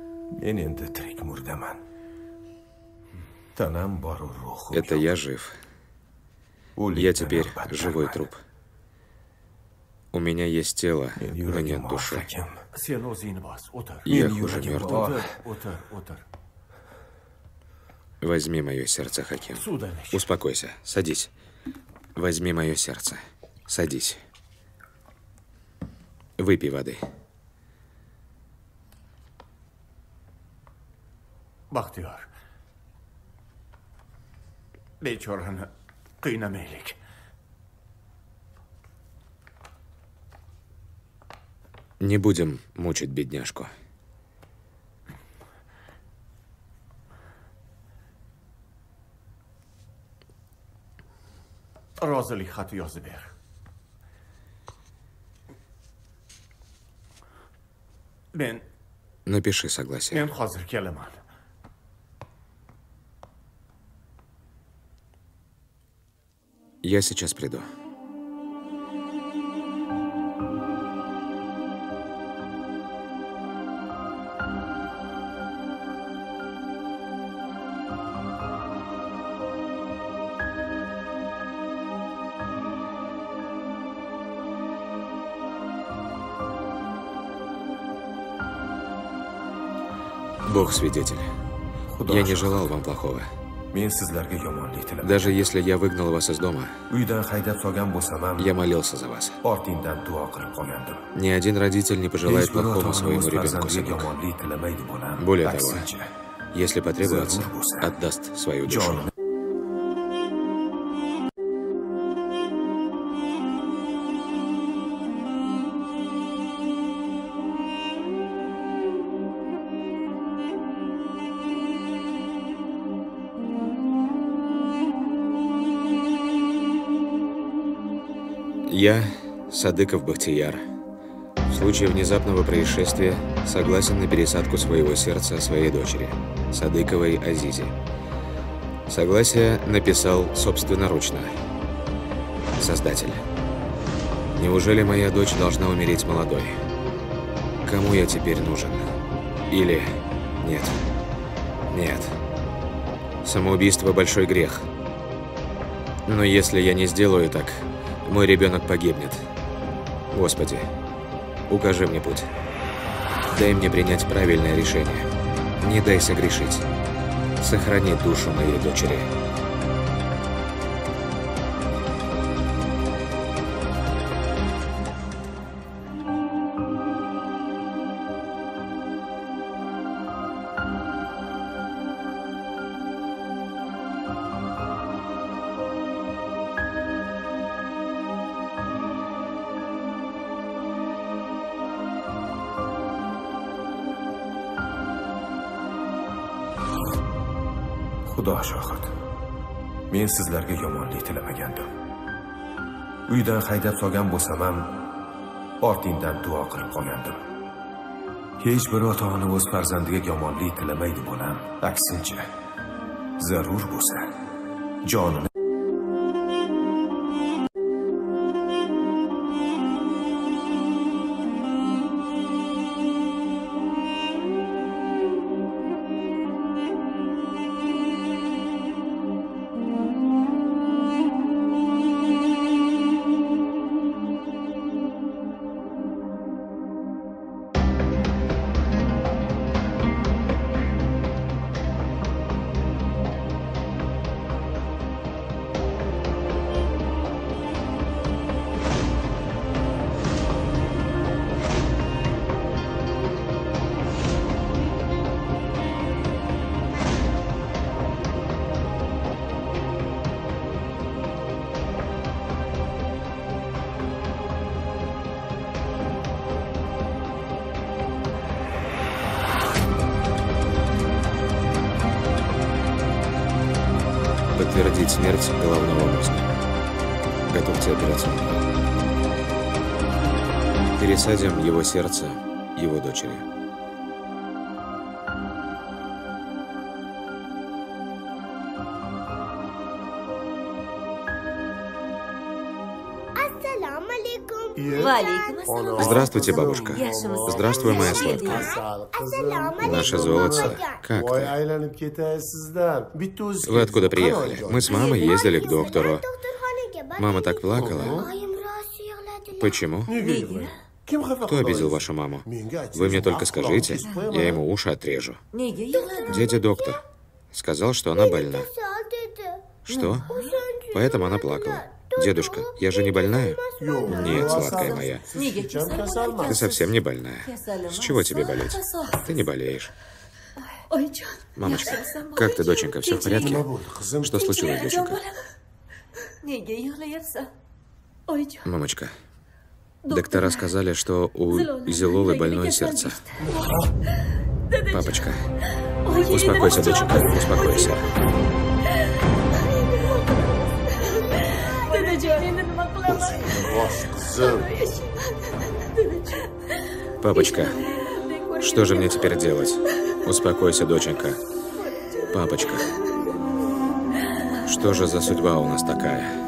Это я жив. Я теперь живой труп. У меня есть тело, но нет души. Я хуже мертвого. Возьми мое сердце, Хаким. Успокойся. Садись. Возьми мое сердце. Садись. Выпей воды. Baxtiyor. Bechorani qiynamaylik. Не будем мучить бедняжку. rozilik xati yozib ber. Напиши согласие. Men hozir kelaman. Я сейчас приду. Бог свидетель. Я не желал вам плохого. Даже если я выгнал вас из дома, я молился за вас. Ни один родитель не пожелает плохого своему ребенку, сынок. Более того, если потребуется, отдаст свою душу. Я, Садыков Бахтияр, в случае внезапного происшествия согласен на пересадку своего сердца своей дочери, Садыковой Азизе. Согласие написал собственноручно. Создатель. Неужели моя дочь должна умереть молодой? Кому я теперь нужен? Или... Нет. Нет. Самоубийство – большой грех. Но если я не сделаю так, мой ребенок погибнет. Господи, укажи мне путь. Дай мне принять правильное решение. Не дай согрешить. Сохрани душу моей дочери. Xudo shohid. Men sizlarga yomonlik tilamagandim. Uydan haydab solgan bo'lsam ham, ortingdan duo qilib qolgandim. Hech bir ota-ona o'z farzandiga yomonlik tilamaydi bolam. Aksincha, zarur bo'lsa, jonini подтвердить смерть головного мозга. Готовьте операционную. Пересадим его сердце его дочери. Здравствуйте, бабушка. Здравствуй, моя сладкая. Наше золото. Как ты? Вы откуда приехали? Мы с мамой ездили к доктору. Мама так плакала. Почему? Кто обидел вашу маму? Вы мне только скажите, я ему уши отрежу. Дядя доктор сказал, что она больна. Что? Поэтому она плакала. Дедушка, я же не больная? Нет, сладкая моя. Ты совсем не больная. С чего тебе болеть? Ты не болеешь. Мамочка, как ты, доченька, все в порядке? Что случилось, доченька? Мамочка, Доктора сказали, что у Зилолы больное сердце. Папочка, успокойся, доченька, успокойся. Папочка, что же мне теперь делать? Успокойся, доченька. Папочка, что же за судьба у нас такая?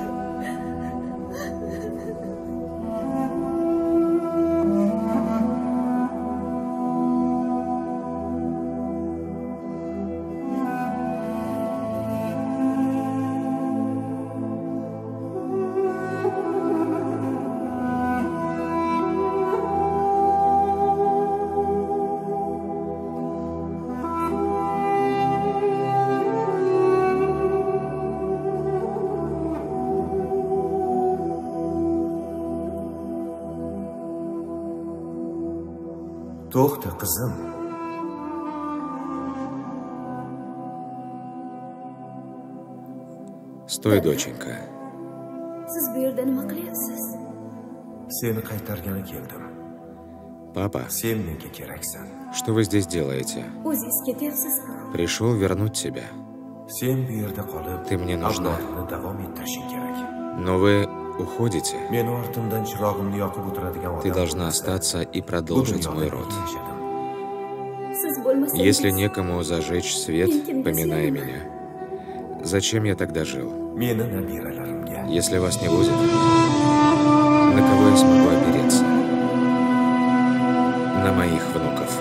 To'xta, qizim. Sтой, доченька. Siz bu yerda nima qilyapsiz? Seni qaytargani keldim. Папа, Sen menga keraksan. что вы здесь делаете? O'zingiz ketyapsiz-ku. Пришел вернуть тебя. Sen bu yerda qolib, Ты мне нужна. avlodni davom ettirishing kerak. Но вы уходите. Men ortimdan chirog'imni yoqib o'tiradigan odam. Ты должна остаться и продолжить мой род. Siz bo'lmasangiz, Если некому зажечь свет, поминая меня, зачем я тогда жил? Meni nabiralarimga. Если вас не будет, на кого я смогу опереться? На моих внуков.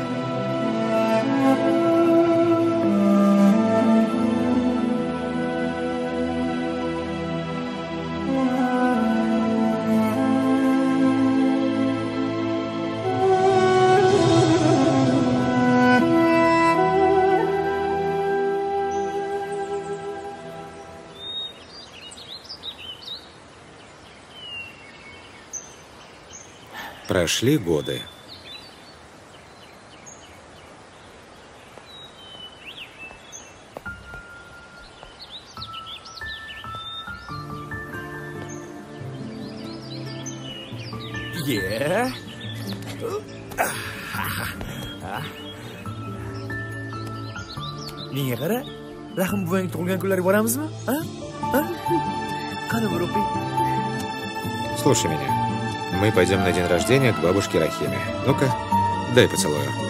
Прошли годы. Yeah. Menga qara, Rahim buvang tug'ilgan kunlariga boramizmi? Ha? Qani bir o'ping. Слушай меня. Мы пойдем на день рождения к бабушке Рахиме. Ну-ка, дай поцелую.